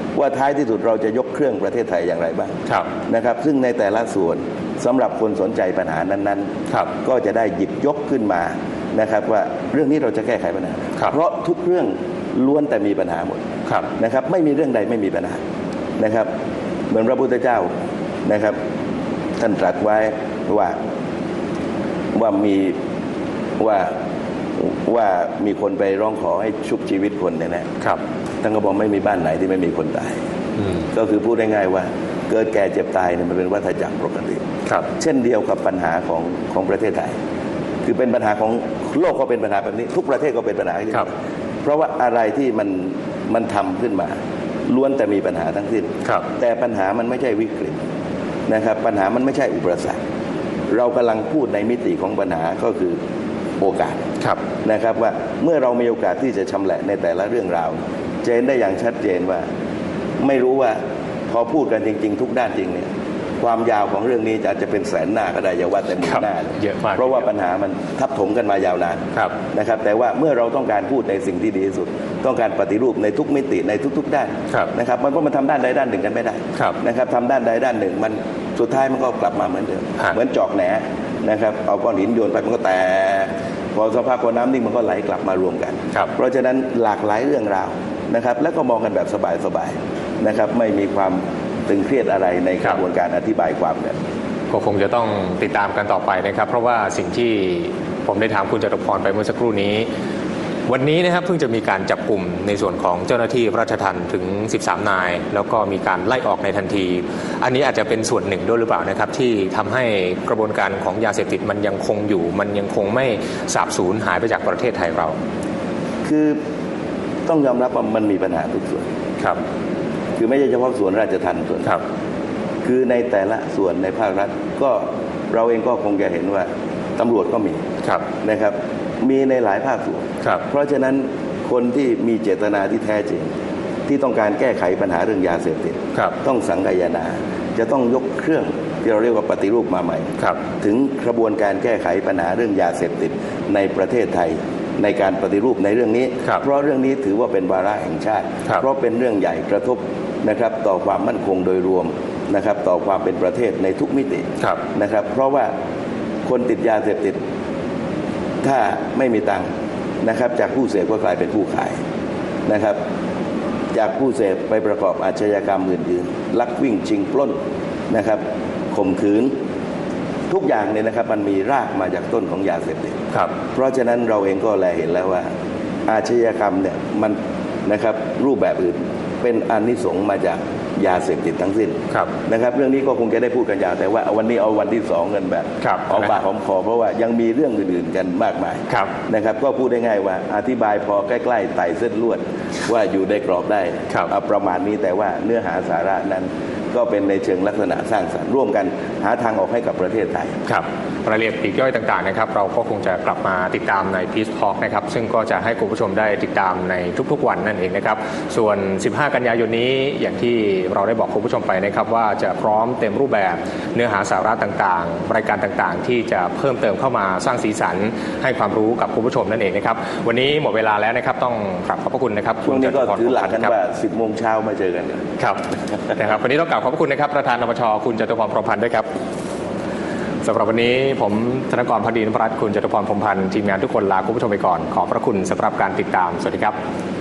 ว่าท้ายที่สุดเราจะยกเครื่องประเทศไทยอย่างไรบ้างนะครับซึ่งในแต่ละส่วนสำหรับคนสนใจปัญหานั้นๆก็จะได้หยิบยกขึ้นมานะครับว่าเรื่องนี้เราจะแก้ไขปัญหาเพราะทุกเรื่องล้วนแต่มีปัญหาหมดนะครับไม่มีเรื่องใดไม่มีปัญหานะครับเหมือนพระพุทธเจ้านะครับท่านตรัสไว้ว่ามีคนไปร้องขอให้ชุบชีวิตคนเนี่ยนะครับท่านก็บอกไม่มีบ้านไหนที่ไม่มีคนตายก็คือพูดง่ายๆว่าเกิดแก่เจ็บตายเนี่ยมันเป็นวัฏจักรปกติเช่นเดียวกับปัญหาของประเทศไทยคือเป็นปัญหาของโลกก็เป็นปัญหาแบบนี้ทุกประเทศก็เป็นปัญหาอย่างนี้เพราะว่าอะไรที่มันทำขึ้นมาล้วนแต่มีปัญหาทั้งสิ้นแต่ปัญหามันไม่ใช่วิกฤตนะครับปัญหามันไม่ใช่อุปสรรคเรากำลังพูดในมิติของปัญหาก็คือโอกาสนะครับว่าเมื่อเรามีโอกาสที่จะชำแหละในแต่ละเรื่องราวจะเห็นได้อย่างชัดเจนว่าไม่รู้ว่าพอพูดกันจริงๆทุกด้านจริงเนี่ยความยาวของเรื่องนี้อาจจะเป็นแสนหน้าก็ได้อย่าว่าแต่หมื่นหน้าเพราะว่าปัญหามันทับถมกันมายาวนานนะครับแต่ว่าเมื่อเราต้องการพูดในสิ่งที่ดีที่สุดต้องการปฏิรูปในทุกมิติในทุกๆด้านนะครับมันก็มันทำด้านใดด้านหนึ่งกันไม่ได้นะครับทำด้านใดด้านหนึ่งมันสุดท้ายมันก็กลับมาเหมือนเดิมเหมือนจอกแหนนะครับเอาก้อนหินโยนไปมันก็แตกพอสภาพพอน้ำนิ่งมันก็ไหลกลับมารวมกันเพราะฉะนั้นหลากหลายเรื่องราวนะครับแล้วก็มองกันแบบสบายๆนะครับไม่มีความตึงเครียดอะไรในกระบวนการอธิบายความกันก็คงจะต้องติดตามกันต่อไปนะครับเพราะว่าสิ่งที่ผมได้ถามคุณจตุพรไปเมื่อสักครู่นี้วันนี้นะครับเพิ่งจะมีการจับกลุ่มในส่วนของเจ้าหน้าที่ราชทัณฑ์ถึง13นายแล้วก็มีการไล่ออกในทันทีอันนี้อาจจะเป็นส่วนหนึ่งด้วยหรือเปล่านะครับที่ทำให้กระบวนการของยาเสพติดมันยังคงอยู่มันยังคงไม่สาบสูญหายไปจากประเทศไทยเราคือต้องยอมรับว่ามันมีปัญหาทุกส่วนคือไม่ใช่เฉพาะส่วนราชทัณฑ์ส่วนคือในแต่ละส่วนในภาครัฐก็เราเองก็คงจะเห็นว่าตำรวจก็มีนะครับมีในหลายภาคส่วนเพราะฉะนั้นคนที่มีเจตนาที่แท้จริงที่ต้องการแก้ไขปัญหาเรื่องยาเสพติดต้องสังคายนาจะต้องยกเครื่องที่เราเรียกว่าปฏิรูปมาใหม่ถึงกระบวนการแก้ไขปัญหาเรื่องยาเสพติดในประเทศไทยในการปฏิรูปในเรื่องนี้เพราะเรื่องนี้ถือว่าเป็นวาระแห่งชาติเพราะเป็นเรื่องใหญ่กระทบนะครับต่อความมั่นคงโดยรวมนะครับต่อความเป็นประเทศในทุกมิตินะครับเพราะว่าคนติดยาเสพติดถ้าไม่มีตังค์นะครับจากผู้เสพก็กลายเป็นผู้ขายนะครับจากผู้เสพไปประกอบอาชญากรรมอื่นๆลักวิ่งชิงปล้นนะครับข่มขืนทุกอย่างเนี่ยนะครับมันมีรากมาจากต้นของยาเสพติดเพราะฉะนั้นเราเองก็แลเห็นแล้วว่าอาชญากรรมเนี่ยมันนะครับรูปแบบอื่นเป็นอานิสงส์มาจากยาเสพติดทั้งสิ้นนะครับเรื่องนี้ก็คงจะได้พูดกันยาวแต่ว่าวันนี้เอาวันที่2กันแบบหอมปากหอมคอเพราะว่ายังมีเรื่องอื่นๆกันมากมายนะครับก็พูดได้ง่ายว่าอธิบายพอใกล้ๆไต่เส้นลวดว่าอยู่ในกรอบได้ประมาณนี้แต่ว่าเนื้อหาสาระนั้นก็เป็นในเชิงลักษณะสร้างสรรค์ร่วมกันหาทางออกให้กับประเทศไทยครับรายละเอียดปลีกย่อยต่างๆนะครับเราก็คงจะกลับมาติดตามใน Peace Talk นะครับซึ่งก็จะให้คุณผู้ชมได้ติดตามในทุกๆวันนั่นเองนะครับส่วน15กันยายนนี้อย่างที่เราได้บอกคุณผู้ชมไปนะครับว่าจะพร้อมเต็มรูปแบบเนื้อหาสาระต่างๆรายการต่างๆที่จะเพิ่มเติมเข้ามาสร้างสีสันให้ความรู้กับคุณผู้ชมนั่นเองนะครับวันนี้หมดเวลาแล้วนะครับต้องกราบขอบพระคุณนะครับช่วงนี้ก็ถือหลักกันว่า10 โมงเช้ามาเจอกันครับนะครับวันนี้ต้องกราบขอบพระคุณนะครับประธานนปช.คุณจตุพร พรหมพันธ์ด้วยครับสำหรับวันนี้ผมธนกร พอดีนพรัตน์คุณจตุพร พรหมพันธ์ทีมงานทุกคนลาคุณผู้ชมไปก่อนขอบพระคุณสำหรับการติดตามสวัสดีครับ